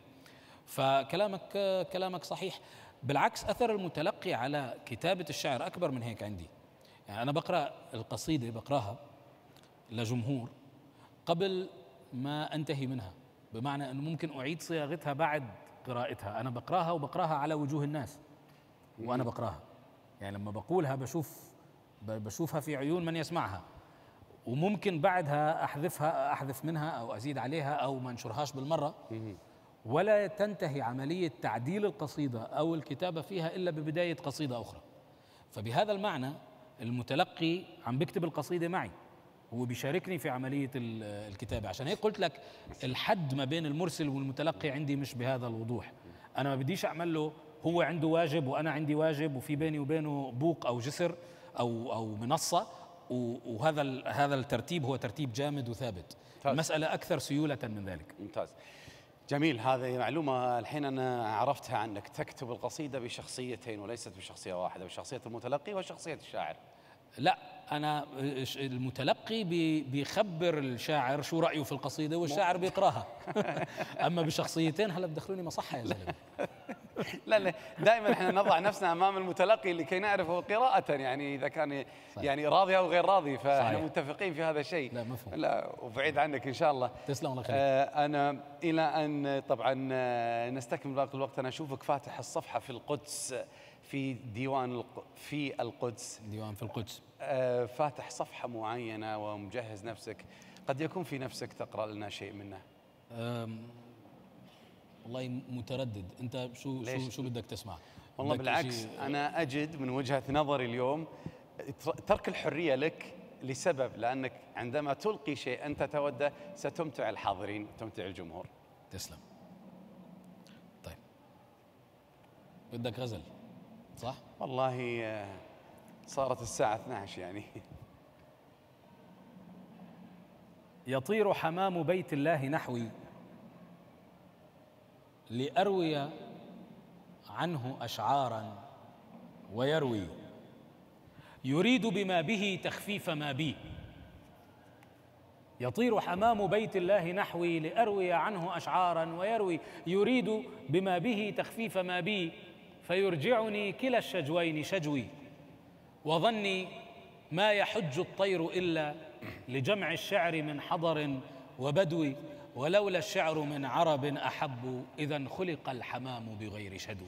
فكلامك صحيح. بالعكس اثر المتلقي على كتابة الشعر اكبر من هيك عندي. يعني انا بقرا القصيدة بقراها لجمهور قبل ما انتهي منها، بمعنى انه ممكن اعيد صياغتها بعد قراءتها. انا بقراها على وجوه الناس وانا بقراها. يعني لما بقولها بشوفها في عيون من يسمعها، وممكن بعدها احذف منها او ازيد عليها او ما انشرهاش بالمره، ولا تنتهي عمليه تعديل القصيده او الكتابه فيها الا ببدايه قصيده اخرى. فبهذا المعنى المتلقي عم بكتب القصيده معي، هو بيشاركني في عمليه الكتابه. عشان هيك قلت لك الحد ما بين المرسل والمتلقي عندي مش بهذا الوضوح. انا ما بديش اعمل له هو عنده واجب وانا عندي واجب وفي بيني وبينه بوق او جسر او منصه، وهذا الترتيب هو ترتيب جامد وثابت. المساله اكثر سيوله من ذلك. ممتاز، جميل. هذه معلومه الحين انا عرفتها عنك. تكتب القصيده بشخصيتين وليست بشخصيه واحده، بشخصيه المتلقي وشخصيه الشاعر. لا، أنا المتلقي بيخبر الشاعر شو رأيه في القصيدة والشاعر بيقراها. أما بشخصيتين هلا بدخلوني مصحة يا زلمة. لا دائما احنا نضع نفسنا امام المتلقي لكي نعرفه قراءة، يعني اذا كان صحيح. يعني راضي او غير راضي، فاحنا صحيح. متفقين في هذا الشيء. لا مفهوم. لا وبعيد عنك ان شاء الله. تسلم الله يخليك. انا الى ان طبعا نستكمل باقي الوقت، انا اشوفك فاتح الصفحة في القدس، في ديوان في القدس، ديوان في القدس، فاتح صفحة معينة ومجهز نفسك. قد يكون في نفسك تقرأ لنا شيء منه. والله متردد. انت شو بدك تسمع؟ والله بالعكس، انا اجد من وجهة نظري اليوم ترك الحرية لك لسبب، لانك عندما تلقي شيء انت توده ستمتع الحاضرين، تمتع الجمهور. تسلم. طيب بدك غزل صح؟ والله صارت الساعة 12 يعني. يطير حمام بيت الله نحوي لأروي عنه أشعارا ويروي، يريد بما به تخفيف ما بي. يطير حمام بيت الله نحوي لأروي عنه أشعارا ويروي، يريد بما به تخفيف ما بي، فيرجعني كلا الشجوين شجوي. وظني ما يحج الطير إلا لجمع الشعر من حضر وبدو، ولولا الشعر من عرب أحب إذا خلق الحمام بغير شدو.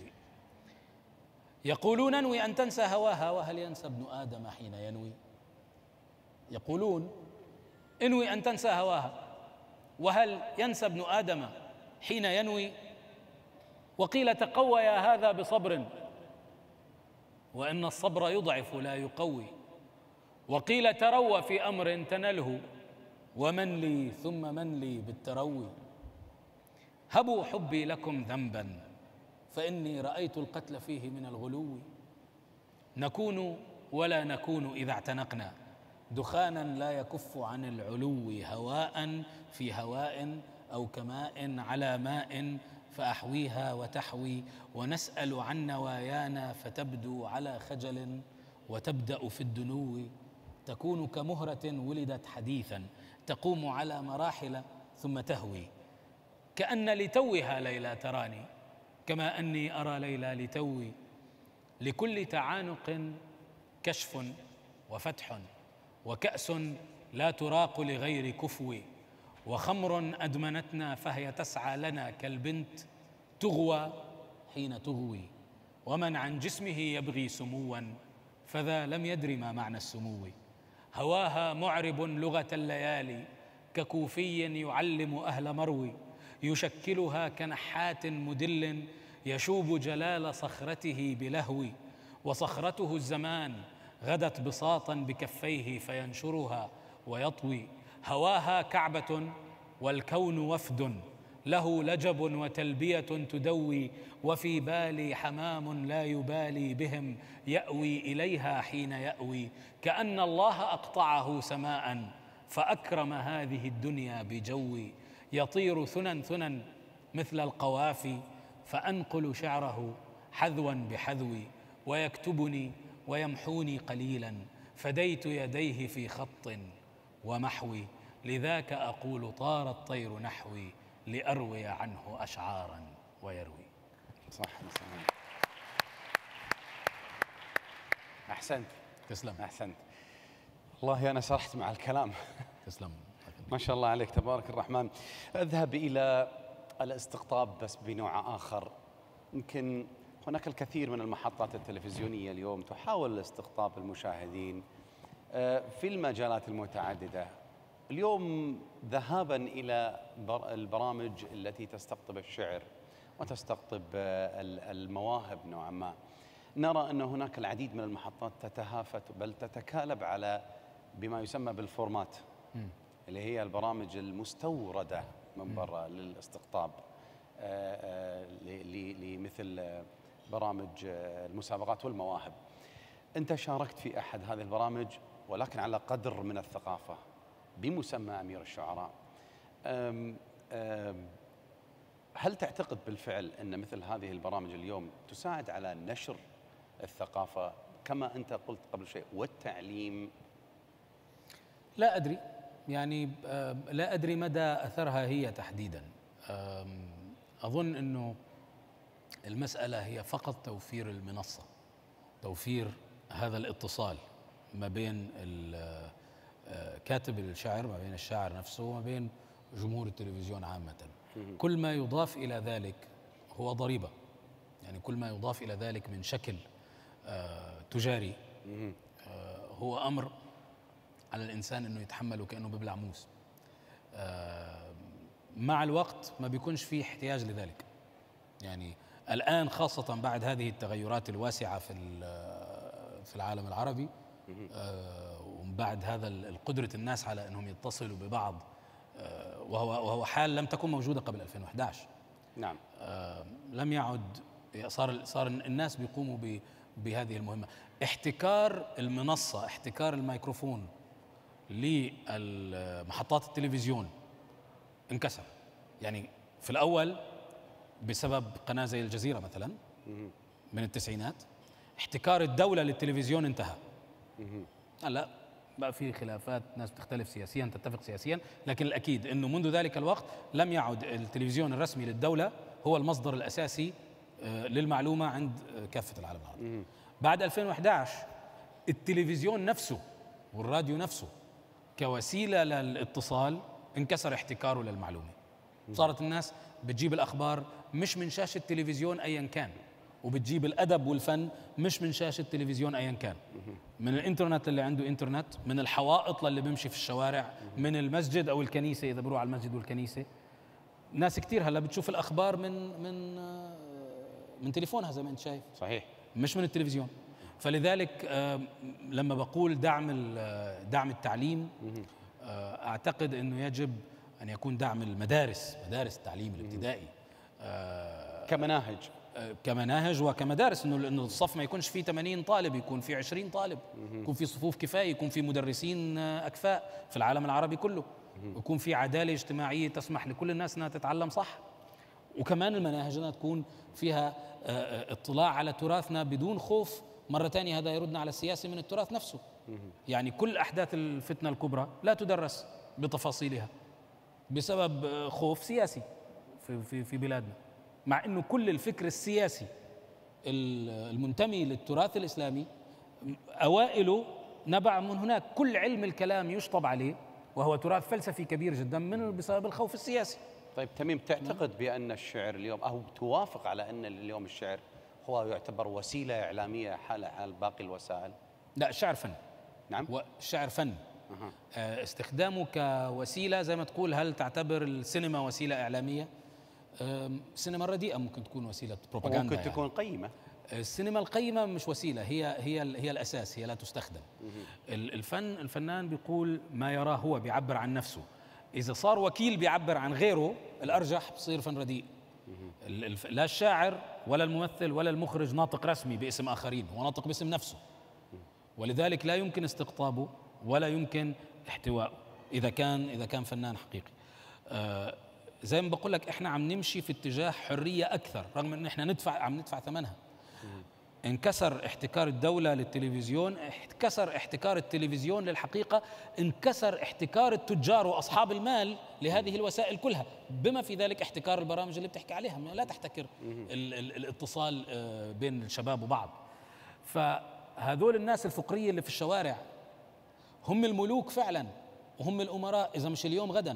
يقولون انوي أن تنسى هواها، وهل ينسى ابن آدم حين ينوي؟ يقولون انوي أن تنسى هواها، وهل ينسى ابن آدم حين ينوي؟ وقيل تقوى يا هذا بصبر، وإن الصبر يضعف لا يقوي. وقيل تروى في أمر تنله، ومن لي ثم من لي بالتروي. هبوا حبي لكم ذنبا فإني رأيت القتل فيه من الغلو. نكون ولا نكون إذا اعتنقنا، دخانا لا يكف عن العلو. هواء في هواء أو كماء على ماء، فأحويها وتحوي. ونسأل عن نوايانا فتبدو على خجل وتبدأ في الدنو. تكون كمهرة ولدت حديثا، تقوم على مراحل ثم تهوي. كأن لتوها ليلى تراني، كما أني أرى ليلى لتوي. لكل تعانق كشف وفتح، وكأس لا تراق لغير كفو. وخمر أدمنتنا فهي تسعى لنا كالبنت، تغوى حين تغوي. ومن عن جسمه يبغي سموا، فذا لم يدر ما معنى السمو. هواها معرب لغة الليالي، ككوفي يعلم أهل مروي. يشكلها كنحات مدل، يشوب جلال صخرته بلهو. وصخرته الزمان غدت بساطا بكفيه، فينشرها ويطوي. هواها كعبة والكون وفد، له لجب وتلبية تدوي. وفي بالي حمام لا يبالي بهم، يأوي إليها حين يأوي. كأن الله أقطعه سماء، فأكرم هذه الدنيا بجوي. يطير ثنى ثنى مثل القوافي، فأنقل شعره حذوا بحذوي. ويكتبني ويمحوني قليلا، فديت يديه في خط ومحوي. لذاك أقول طار الطير نحوي، لأروي عنه أشعارا ويروي. صح. أحسنت. تسلم. أحسنت. والله أنا سرحت مع الكلام. تسلم. ما شاء الله عليك تبارك الرحمن. أذهب إلى الاستقطاب بس بنوع آخر. يمكن هناك الكثير من المحطات التلفزيونية اليوم تحاول استقطاب المشاهدين في المجالات المتعددة. اليوم ذهابا إلى البرامج التي تستقطب الشعر وتستقطب المواهب نوعا ما، نرى أن هناك العديد من المحطات تتهافت بل تتكالب على بما يسمى بالفورمات، اللي هي البرامج المستوردة من برا للاستقطاب، لمثل برامج المسابقات والمواهب. أنت شاركت في أحد هذه البرامج ولكن على قدر من الثقافة بمسمى أمير الشعراء. هل تعتقد بالفعل أن مثل هذه البرامج اليوم تساعد على نشر الثقافة كما أنت قلت قبل شيء والتعليم؟ لا أدري، يعني لا أدري مدى أثرها هي تحديدا. أظن أنه المسألة هي فقط توفير المنصة، توفير هذا الاتصال ما بين كاتب الشعر، ما بين الشاعر نفسه، وما بين جمهور التلفزيون عامة. كل ما يضاف إلى ذلك هو ضريبة، يعني كل ما يضاف إلى ذلك من شكل تجاري هو أمر على الإنسان أنه يتحمله كأنه ببلع موس. مع الوقت ما بيكونش فيه احتياج لذلك، يعني الآن خاصة بعد هذه التغيرات الواسعة في العالم العربي، وبعد هذا قدرة الناس على أنهم يتصلوا ببعض، وهو حال لم تكن موجودة قبل 2011. نعم. لم يعد، صار الناس بيقوموا بهذه المهمة. احتكار المنصة، احتكار الميكروفون، لمحطات التلفزيون انكسر. يعني في الأول بسبب قناة زي الجزيرة مثلا من التسعينات، احتكار الدولة للتلفزيون انتهى. هلا بقى في خلافات، ناس تختلف سياسيا تتفق سياسيا، لكن الأكيد أنه منذ ذلك الوقت لم يعد التلفزيون الرسمي للدولة هو المصدر الأساسي للمعلومة عند كافة العالم العربي. بعد 2011 التلفزيون نفسه والراديو نفسه كوسيلة للاتصال انكسر احتكاره للمعلومة. صارت الناس بتجيب الأخبار مش من شاشة تلفزيون أيا كان، وبتجيب الأدب والفن مش من شاشة تلفزيون أيا كان، من الإنترنت اللي عنده إنترنت، من الحوائط اللي بيمشي في الشوارع، من المسجد أو الكنيسة إذا بروح على المسجد والكنيسة. ناس كتير هلا بتشوف الأخبار من تليفونها زي ما أنت شايف. صحيح. مش من التلفزيون. فلذلك لما بقول دعم التعليم، أعتقد أنه يجب أن يكون دعم المدارس، مدارس التعليم الابتدائي كمناهج وكمدارس، انه الصف ما يكونش فيه 80 طالب، يكون فيه 20 طالب، يكون فيه صفوف كفايه، يكون فيه مدرسين اكفاء في العالم العربي كله، يكون فيه عداله اجتماعيه تسمح لكل الناس انها تتعلم صح. وكمان المناهج انها تكون فيها اطلاع على تراثنا بدون خوف. مره ثانيه هذا يردنا على السياسه من التراث نفسه. يعني كل احداث الفتنه الكبرى لا تدرس بتفاصيلها بسبب خوف سياسي في بلادنا، مع انه كل الفكر السياسي المنتمي للتراث الاسلامي اوائله نبع من هناك. كل علم الكلام يشطب عليه وهو تراث فلسفي كبير جدا من بسبب الخوف السياسي. طيب تميم، تعتقد بان الشعر اليوم، او توافق على ان اليوم الشعر هو يعتبر وسيله اعلاميه على باقي الوسائل؟ لا، الشعر فن. نعم، والشعر فن. استخدامه كوسيله زي ما تقول، هل تعتبر السينما وسيله اعلاميه؟ السينما الرديئه ممكن تكون وسيله بروباغندا، ممكن تكون قيمه. السينما القيمه مش وسيله، هي الاساس، هي لا تستخدم. الفنان بيقول ما يراه، هو بيعبر عن نفسه. اذا صار وكيل بيعبر عن غيره، الارجح بصير فن رديء. لا الشاعر ولا الممثل ولا المخرج ناطق رسمي باسم اخرين، هو ناطق باسم نفسه، ولذلك لا يمكن استقطابه ولا يمكن احتوائه اذا كان فنان حقيقي. زي ما بقول لك، احنا عم نمشي في اتجاه حريه اكثر، رغم ان احنا عم ندفع ثمنها. انكسر احتكار الدوله للتلفزيون، انكسر احتكار التلفزيون للحقيقه، انكسر احتكار التجار واصحاب المال لهذه الوسائل كلها، بما في ذلك احتكار البرامج اللي بتحكي عليها. لا تحتكر الاتصال بين الشباب وبعض. فهذول الناس الفقريه اللي في الشوارع هم الملوك فعلا، وهم الامراء اذا مش اليوم غدا.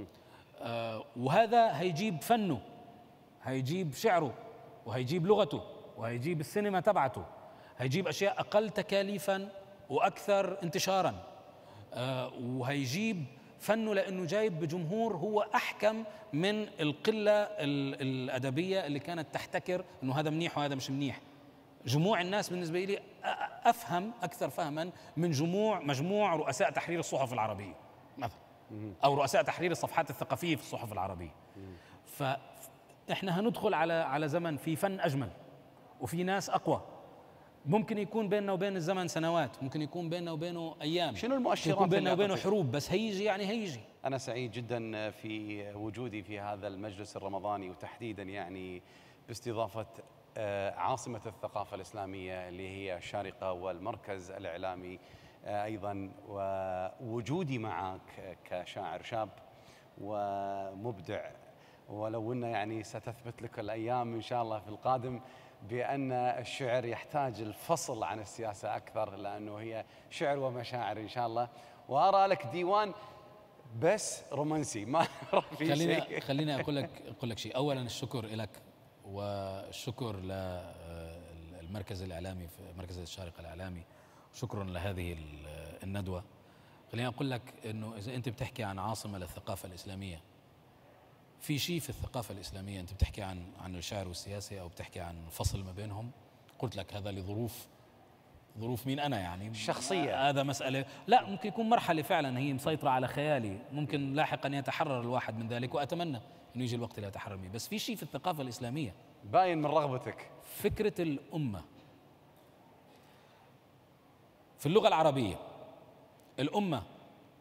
وهذا هيجيب فنه، هيجيب شعره، وهيجيب لغته، وهيجيب السينما تبعته، هيجيب أشياء أقل تكاليفا وأكثر انتشارا، وهيجيب فنه لأنه جايب بجمهور هو أحكم من القلة الأدبية اللي كانت تحتكر أنه هذا منيح وهذا مش منيح. جموع الناس بالنسبة لي أفهم أكثر فهما من مجموع رؤساء تحرير الصحف العربية مثلا، أو رؤساء تحرير الصفحات الثقافية في الصحف العربية. فإحنا هندخل على زمن في فن أجمل وفي ناس أقوى. ممكن يكون بيننا وبين الزمن سنوات، ممكن يكون بيننا وبينه أيام، شنو المؤشرات يكون بيننا وبينه حروب، بس هيجي يعني هيجي. أنا سعيد جدا في وجودي في هذا المجلس الرمضاني، وتحديدا يعني باستضافة عاصمة الثقافة الإسلامية اللي هي الشارقة، والمركز الإعلامي أيضا، ووجودي معك كشاعر شاب ومبدع. ولو أن يعني ستثبت لك الأيام إن شاء الله في القادم بأن الشعر يحتاج الفصل عن السياسة أكثر، لأنه هي شعر ومشاعر إن شاء الله. وأرى لك ديوان بس رومانسي، ما في شيء. خليني أقول لك شيء. أولا الشكر لك، والشكر للمركز الإعلامي في مركز الشارقة الإعلامي، شكرا لهذه الندوة. خليني أقول لك أنه إذا أنت بتحكي عن عاصمة للثقافة الإسلامية، في شيء في الثقافة الإسلامية أنت بتحكي عن الشعر والسياسة، أو بتحكي عن فصل ما بينهم. قلت لك هذا لظروف مين أنا يعني شخصية، هذا مسألة، لا ممكن يكون مرحلة فعلا هي مسيطرة على خيالي، ممكن لاحقا يتحرر الواحد من ذلك، وأتمنى أنه يجي الوقت اللي يتحرر منه. بس في شيء في الثقافة الإسلامية باين من رغبتك، فكرة الأمة. في اللغة العربية الأمة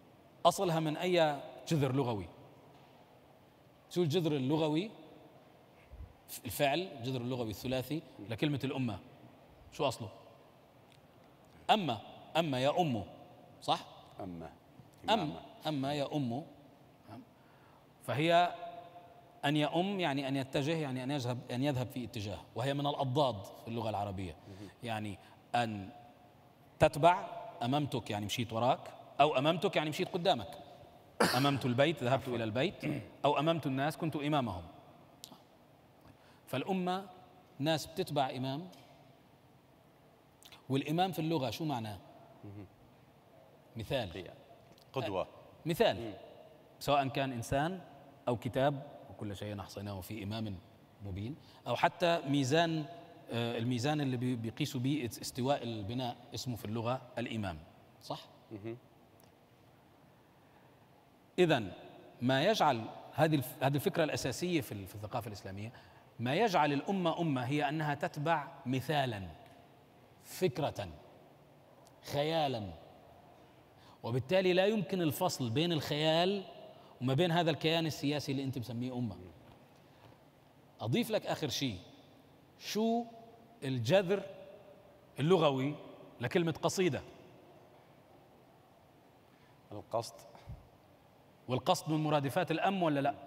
أصلها من أي جذر لغوي؟ شو الجذر اللغوي؟ الفعل، الجذر اللغوي الثلاثي لكلمة الأمة شو أصله؟ أما يا أم، صح؟ أما يا أم، فهي أن يؤم يعني أن يتجه، يعني أن يذهب في اتجاه، وهي من الأضداد في اللغة العربية. يعني أن تتبع، أممتك يعني مشيت وراك، أو أممتك يعني مشيت قدامك. أممت البيت ذهبت إلى البيت، أو أممت الناس كنت إمامهم. فالأمة ناس بتتبع إمام. والإمام في اللغة شو معناه؟ مثال، قدوة، مثال، سواء كان إنسان أو كتاب، وكل شيء أحصيناه في إمام مبين، أو حتى ميزان، الميزان اللي بيقيسوا به استواء البناء اسمه في اللغة الإمام، صح؟ إذن ما يجعل هذه الفكرة الأساسية في الثقافة الإسلامية، ما يجعل الأمة أمة هي أنها تتبع مثالا، فكرة، خيالا، وبالتالي لا يمكن الفصل بين الخيال وما بين هذا الكيان السياسي اللي أنت مسميه أمة. أضيف لك آخر شيء، شو الجذر اللغوي لكلمة قصيدة؟ القصد. والقصد من مرادفات الأم ولا لا؟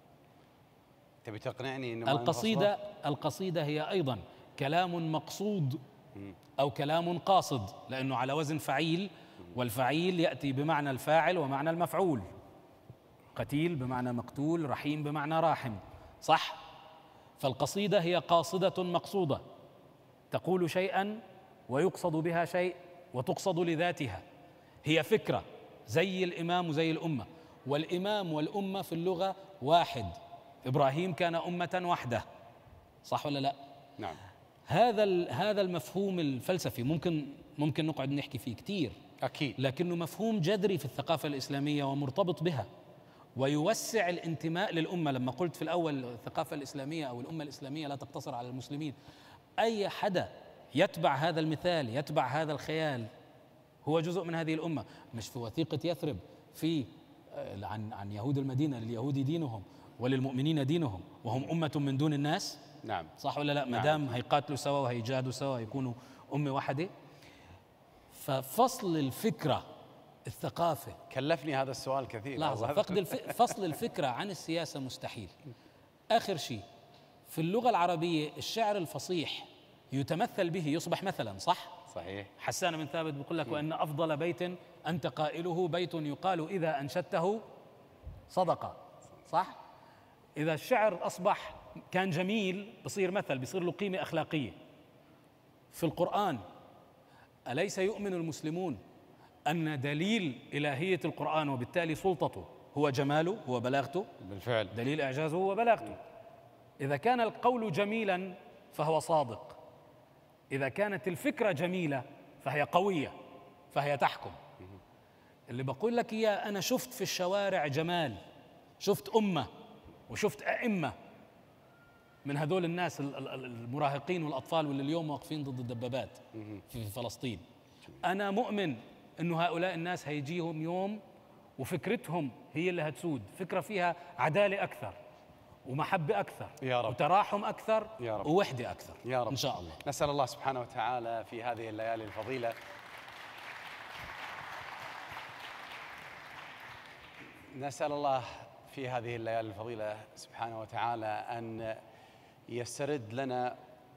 تبي تقنعني إنه القصيدة هي أيضا كلام مقصود أو كلام قاصد، لأنه على وزن فعيل، والفعيل يأتي بمعنى الفاعل ومعنى المفعول. قتيل بمعنى مقتول، رحيم بمعنى راحم، صح؟ فالقصيدة هي قاصدة مقصودة، تقول شيئا ويقصد بها شيء وتقصد لذاتها. هي فكرة زي الإمام وزي الأمة، والإمام والأمة في اللغة واحد. إبراهيم كان أمة وحده، صح ولا لا؟ نعم. هذا المفهوم الفلسفي ممكن نقعد نحكي فيه كتير، أكيد، لكنه مفهوم جذري في الثقافة الإسلامية ومرتبط بها، ويوسع الانتماء للأمة. لما قلت في الأول الثقافة الإسلامية أو الأمة الإسلامية لا تقتصر على المسلمين، أي حدا يتبع هذا المثال، يتبع هذا الخيال، هو جزء من هذه الأمة. مش في وثيقة يثرب في عن يهود المدينة، لليهود دينهم وللمؤمنين دينهم وهم أمة من دون الناس؟ نعم، صح ولا لا؟ ما دام هيقاتلوا سوا وهيجاهدوا سوا هيكونوا أمة واحدة. ففصل الفكرة، الثقافة، كلفني هذا السؤال كثير. لحظة، فصل الفكرة عن السياسة مستحيل. آخر شيء، في اللغة العربية الشعر الفصيح يتمثل به، يصبح مثلا، صح؟ صحيح. حسان بن ثابت بيقول لك: وأن أفضل بيت أنت قائله بيت يقال إذا أنشدته صدقة، صح؟ إذا الشعر أصبح كان جميل بصير مثل، بصير له قيمة أخلاقية. في القرآن أليس يؤمن المسلمون أن دليل إلهية القرآن وبالتالي سلطته هو جماله، هو بلاغته؟ بالفعل. دليل إعجازه هو بلاغته. إذا كان القول جميلا فهو صادق، إذا كانت الفكرة جميلة فهي قوية، فهي تحكم. اللي بقول لك إياه، أنا شفت في الشوارع جمال، شفت أمة وشفت أئمة من هذول الناس المراهقين والأطفال واللي اليوم واقفين ضد الدبابات في فلسطين. أنا مؤمن إنه هؤلاء الناس هيجيهم يوم وفكرتهم هي اللي هتسود، فكرة فيها عدالة أكثر ومحبة أكثر يا رب، وتراحم أكثر يا رب، ووحدة أكثر يا رب، إن شاء الله. نسأل الله سبحانه وتعالى في هذه الليالي الفضيلة نسأل الله في هذه الليالي الفضيلة سبحانه وتعالى أن يسترد لنا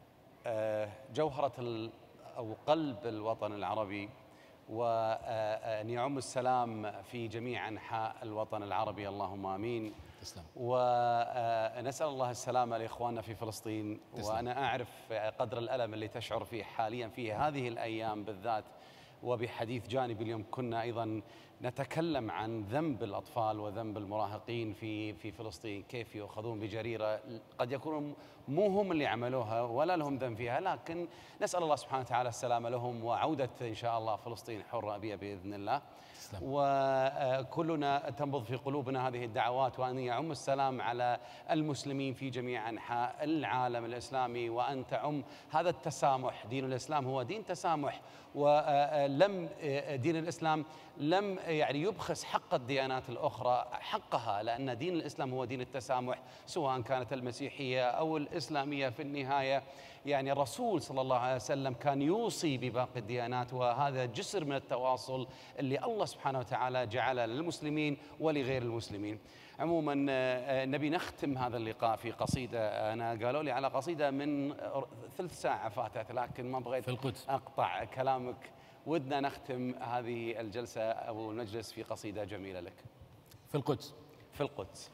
جوهرة أو قلب الوطن العربي، وأن يعم السلام في جميع أنحاء الوطن العربي، اللهم آمين. تسلم. ونسأل الله السلامة لإخواننا في فلسطين. تسلم. وأنا أعرف قدر الألم اللي تشعر فيه حاليا في هذه الأيام بالذات. وبحديث جانبي اليوم كنا أيضا نتكلم عن ذنب الأطفال وذنب المراهقين في فلسطين، كيف يؤخذون بجريرة قد يكونوا مو هم اللي عملوها ولا لهم ذنب فيها، لكن نسأل الله سبحانه وتعالى السلامة لهم وعودة إن شاء الله فلسطين حرة أبية بإذن الله. وكلنا تنبض في قلوبنا هذه الدعوات، وأن يعم السلام على المسلمين في جميع أنحاء العالم الإسلامي، وأن تعم هذا التسامح. دين الإسلام هو دين تسامح، ولم دين الإسلام لم يعني يبخس حق الديانات الأخرى حقها، لأن دين الإسلام هو دين التسامح، سواء كانت المسيحية أو الإسلامية. في النهاية يعني الرسول صلى الله عليه وسلم كان يوصي بباقي الديانات، وهذا جسر من التواصل اللي الله سبحانه وتعالى جعله للمسلمين ولغير المسلمين. عموما نبي نختم هذا اللقاء في قصيدة. أنا قالوا لي على قصيدة من ثلث ساعة فاتت، لكن ما بغيت في القدس أقطع كلامك. ودنا نختم هذه الجلسة أو المجلس في قصيدة جميلة لك. في القدس. في القدس.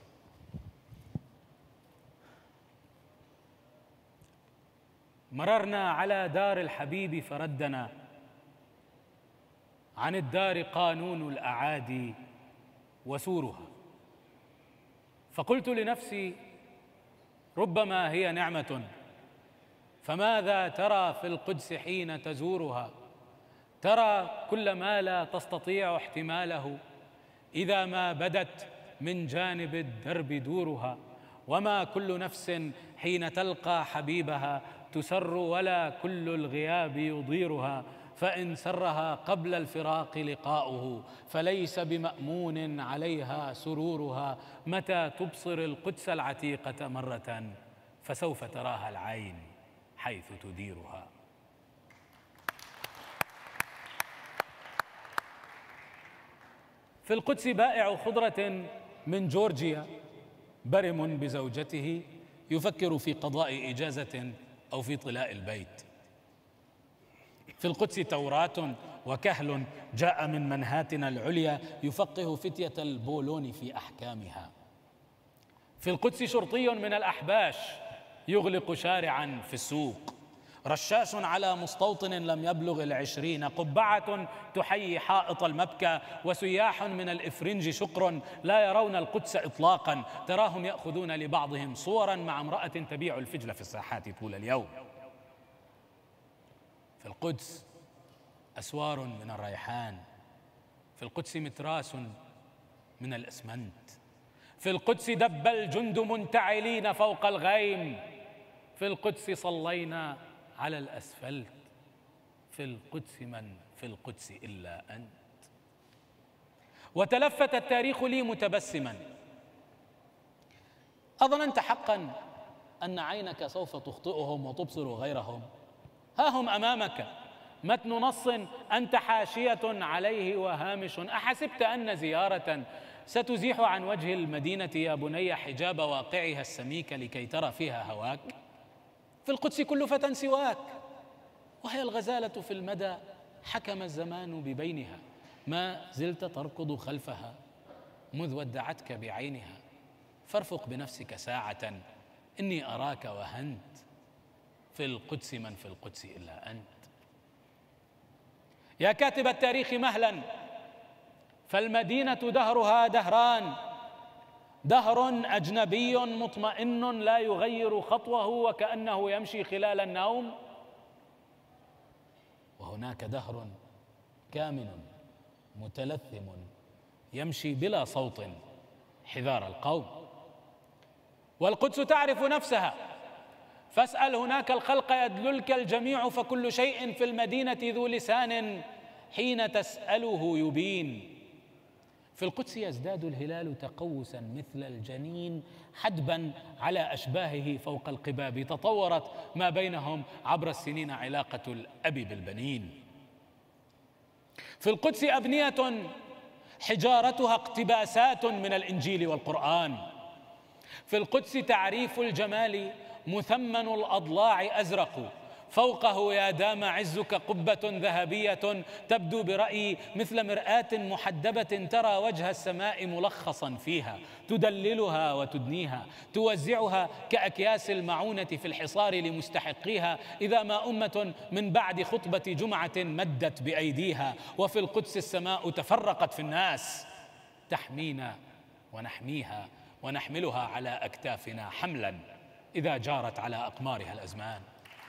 مررنا على دار الحبيب فردنا عن الدار قانون الأعادي وسورها، فقلت لنفسي ربما هي نعمة، فماذا ترى في القدس حين تزورها؟ ترى كل ما لا تستطيع احتماله إذا ما بدت من جانب الدرب دورها، وما كل نفس حين تلقى حبيبها تسر ولا كل الغياب يضيرها، فإن سرها قبل الفراق لقاؤه فليس بمأمون عليها سرورها، متى تبصر القدس العتيقة مرة فسوف تراها العين حيث تديرها. في القدس بائع خضرة من جورجيا برم بزوجته يفكر في قضاء إجازة أو في طلاء البيت. في القدس توراة وكهل جاء من منهاتنا العليا يفقه فتية البولون في أحكامها. في القدس شرطي من الأحباش يغلق شارعا في السوق، رشاش على مستوطن لم يبلغ 20، قبعة تحيي حائط المبكى، وسياح من الإفرنج شقر لا يرون القدس إطلاقا، تراهم يأخذون لبعضهم صورا مع امرأة تبيع الفجل في الساحات طول اليوم. في القدس أسوار من الريحان، في القدس متراس من الإسمنت، في القدس دب الجند منتعلين فوق الغيم، في القدس صلينا على الأسفلت، في القدس من في القدس إلا أنت. وتلفت التاريخ لي متبسما، أظننت حقا أن عينك سوف تخطئهم وتبصر غيرهم؟ ها هم أمامك متن نص أنت حاشية عليه وهامش، أحسبت أن زيارة ستزيح عن وجه المدينة يا بني حجاب واقعها السميك لكي ترى فيها هواك؟ في القدس كل فتى سواك، وهي الغزالة في المدى حكم الزمان ببينها، ما زلت تركض خلفها مذ ودعتك بعينها، فارفق بنفسك ساعة إني أراك وهنت، في القدس من في القدس إلا أنت. يا كاتب التاريخ مهلا، فالمدينة دهرها دهران، دهر أجنبي مطمئن لا يغير خطوه وكأنه يمشي خلال النوم، وهناك دهر كامن متلثم يمشي بلا صوت حذار القوم. والقدس تعرف نفسها، فاسأل هناك الخلق يدللك الجميع، فكل شيء في المدينة ذو لسان حين تسأله يبين. في القدس يزداد الهلال تقوسا مثل الجنين حدبا على أشباهه فوق القباب، تطورت ما بينهم عبر السنين علاقة الأب بالبنين. في القدس أبنية حجارتها اقتباسات من الإنجيل والقرآن. في القدس تعريف الجمال مثمن الأضلاع أزرق، فوقه يا دام عزك قبة ذهبية تبدو برأيي مثل مرآة محدبة ترى وجه السماء ملخصا فيها، تدللها وتدنيها، توزعها كأكياس المعونة في الحصار لمستحقيها، إذا ما أمة من بعد خطبة جمعة مدت بأيديها. وفي القدس السماء تفرقت في الناس، تحمينا ونحميها ونحملها على أكتافنا حملا إذا جارت على أقمارها الأزمان.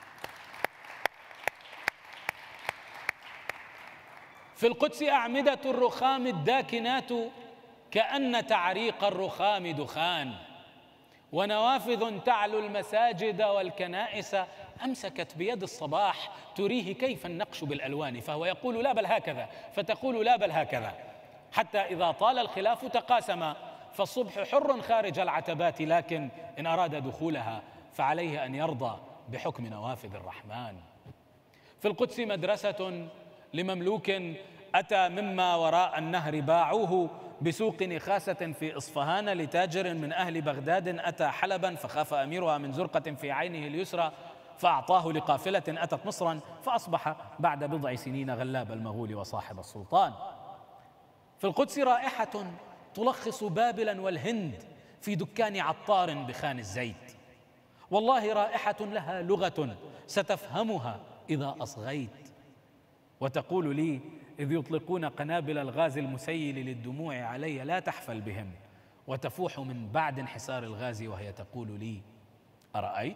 في القدس أعمدة الرخام الداكنات كأن تعريق الرخام دخان، ونوافذ تعلو المساجد والكنائس أمسكت بيد الصباح تريه كيف النقش بالألوان، فهو يقول لا بل هكذا، فتقول لا بل هكذا. حتى إذا طال الخلاف تقاسما، فالصبح حر خارج العتبات، لكن إن أراد دخولها فعليه أن يرضى بحكم نوافذ الرحمن. في القدس مدرسة لمملوك أتى مما وراء النهر، باعوه بسوق نخاسة في إصفهان لتاجر من أهل بغداد أتى حلبا، فخاف أميرها من زرقة في عينه اليسرى فأعطاه لقافلة أتت مصرا، فأصبح بعد بضع سنين غلاب المغول وصاحب السلطان. في القدس رائحة تلخص بابلا والهند في دكان عطار بخان الزيت، والله رائحة لها لغة ستفهمها إذا أصغيت، وتقول لي إذ يطلقون قنابل الغاز المسيل للدموع علي لا تحفل بهم، وتفوح من بعد انحسار الغاز وهي تقول لي أرأيت؟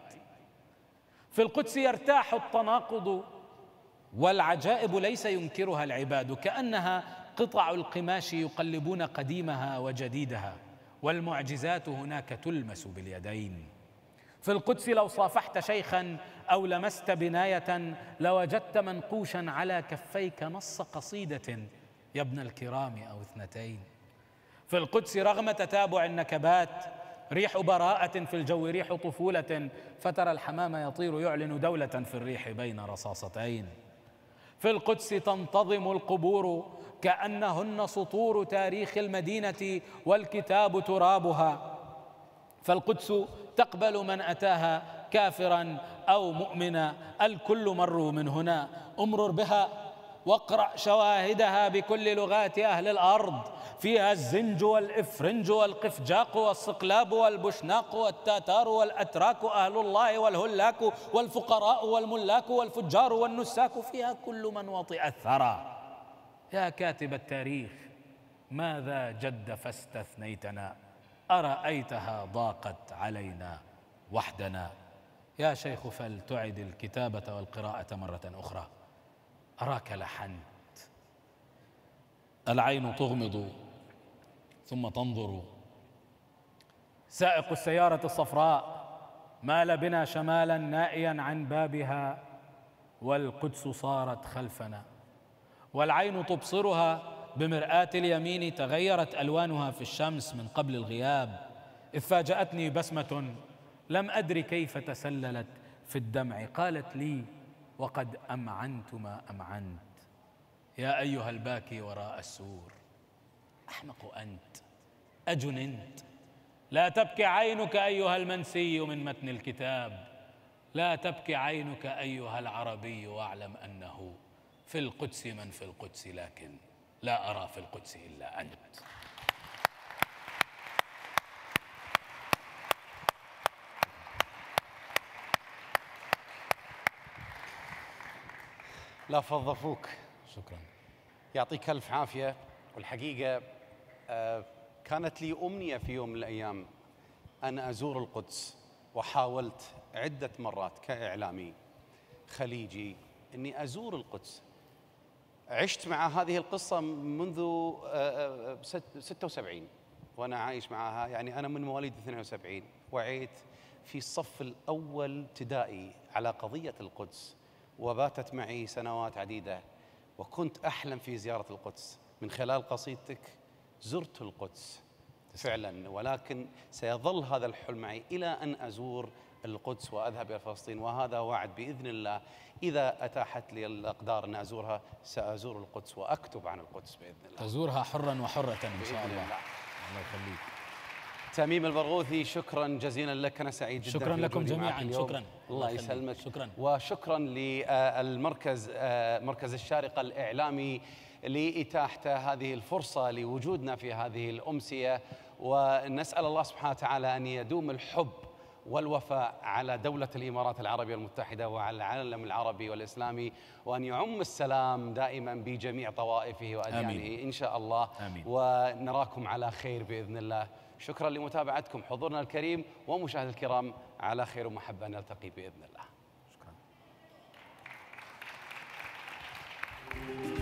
في القدس يرتاح التناقض والعجائب ليس ينكرها العباد، كأنها قطع القماش يقلبون قديمها وجديدها، والمعجزات هناك تلمس باليدين. في القدس لو صافحت شيخا أو لمست بناية لوجدت منقوشا على كفيك نص قصيدة يا ابن الكرام أو اثنتين. في القدس رغم تتابع النكبات ريح براءة في الجو، ريح طفولة، فترى الحمام يطير يعلن دولة في الريح بين رصاصتين. في القدس تنتظم القبور كأنهن سطور تاريخ المدينة والكتاب ترابها. فالقدس تقبل من أتاها كافرا أو مؤمنا، الكل مروا من هنا، أمرر بها واقرأ شواهدها بكل لغات أهل الأرض، فيها الزنج والإفرنج والقفجاق والصقلاب والبشناق والتاتار والأتراك أهل الله والهلاك والفقراء والملاك والفجار والنساك، فيها كل من وطئ الثرى. يا كاتب التاريخ ماذا جد فاستثنيتنا، أرأيتها ضاقت علينا وحدنا. يا شيخ فلتعد الكتابة والقراءة مرة أخرى، أراك لحنت. العين تغمض ثم تنظر، سائق السيارة الصفراء مال بنا شمالا نائيا عن بابها، والقدس صارت خلفنا، والعين تبصرها بمرآة اليمين، تغيرت ألوانها في الشمس من قبل الغياب، إذ فاجأتني بسمة لم أدر كيف تسللت في الدمع، قالت لي وقد أمعنت ما أمعنت، يا أيها الباكي وراء السور، أحمق أنت أجننت، لا تبكي عينك أيها المنسي من متن الكتاب، لا تبكي عينك أيها العربي، واعلم أنه في القدس من في القدس، لكن لا أرى في القدس إلا أنت. لا فضفوك، شكرا. يعطيك ألف عافية. والحقيقة كانت لي أمنية في يوم من الأيام أن أزور القدس، وحاولت عدة مرات كإعلامي خليجي أني أزور القدس. عشت مع هذه القصة منذ 76 وأنا عايش معها، يعني أنا من مواليد 72، وعيت في الصف الأول ابتدائي على قضية القدس، وباتت معي سنوات عديدة، وكنت أحلم في زيارة القدس. من خلال قصيدتك زرت القدس فعلا، ولكن سيظل هذا الحلم معي إلى أن أزور القدس وأذهب إلى فلسطين، وهذا وعد بإذن الله. إذا أتاحت لي الأقدار أن أزورها سأزور القدس وأكتب عن القدس بإذن الله. تزورها حرا وحرة إن شاء الله. الله يخليك. تميم البرغوثي، شكرا جزيلا لك، أنا سعيد جدا. شكرا لكم جميعا. شكرا. الله يسلمك. شكرا. وشكرا للمركز مركز الشارقة الإعلامي لإتاحته هذه الفرصة لوجودنا في هذه الأمسية، ونسأل الله سبحانه وتعالى أن يدوم الحب والوفاء على دولة الإمارات العربية المتحدة وعلى العالم العربي والإسلامي، وأن يعم السلام دائما بجميع طوائفه وأديانه إن شاء الله. آمين. ونراكم على خير بإذن الله. شكرا لمتابعتكم، حضورنا الكريم ومشاهدينا الكرام، على خير ومحبة نلتقي بإذن الله. شكرا.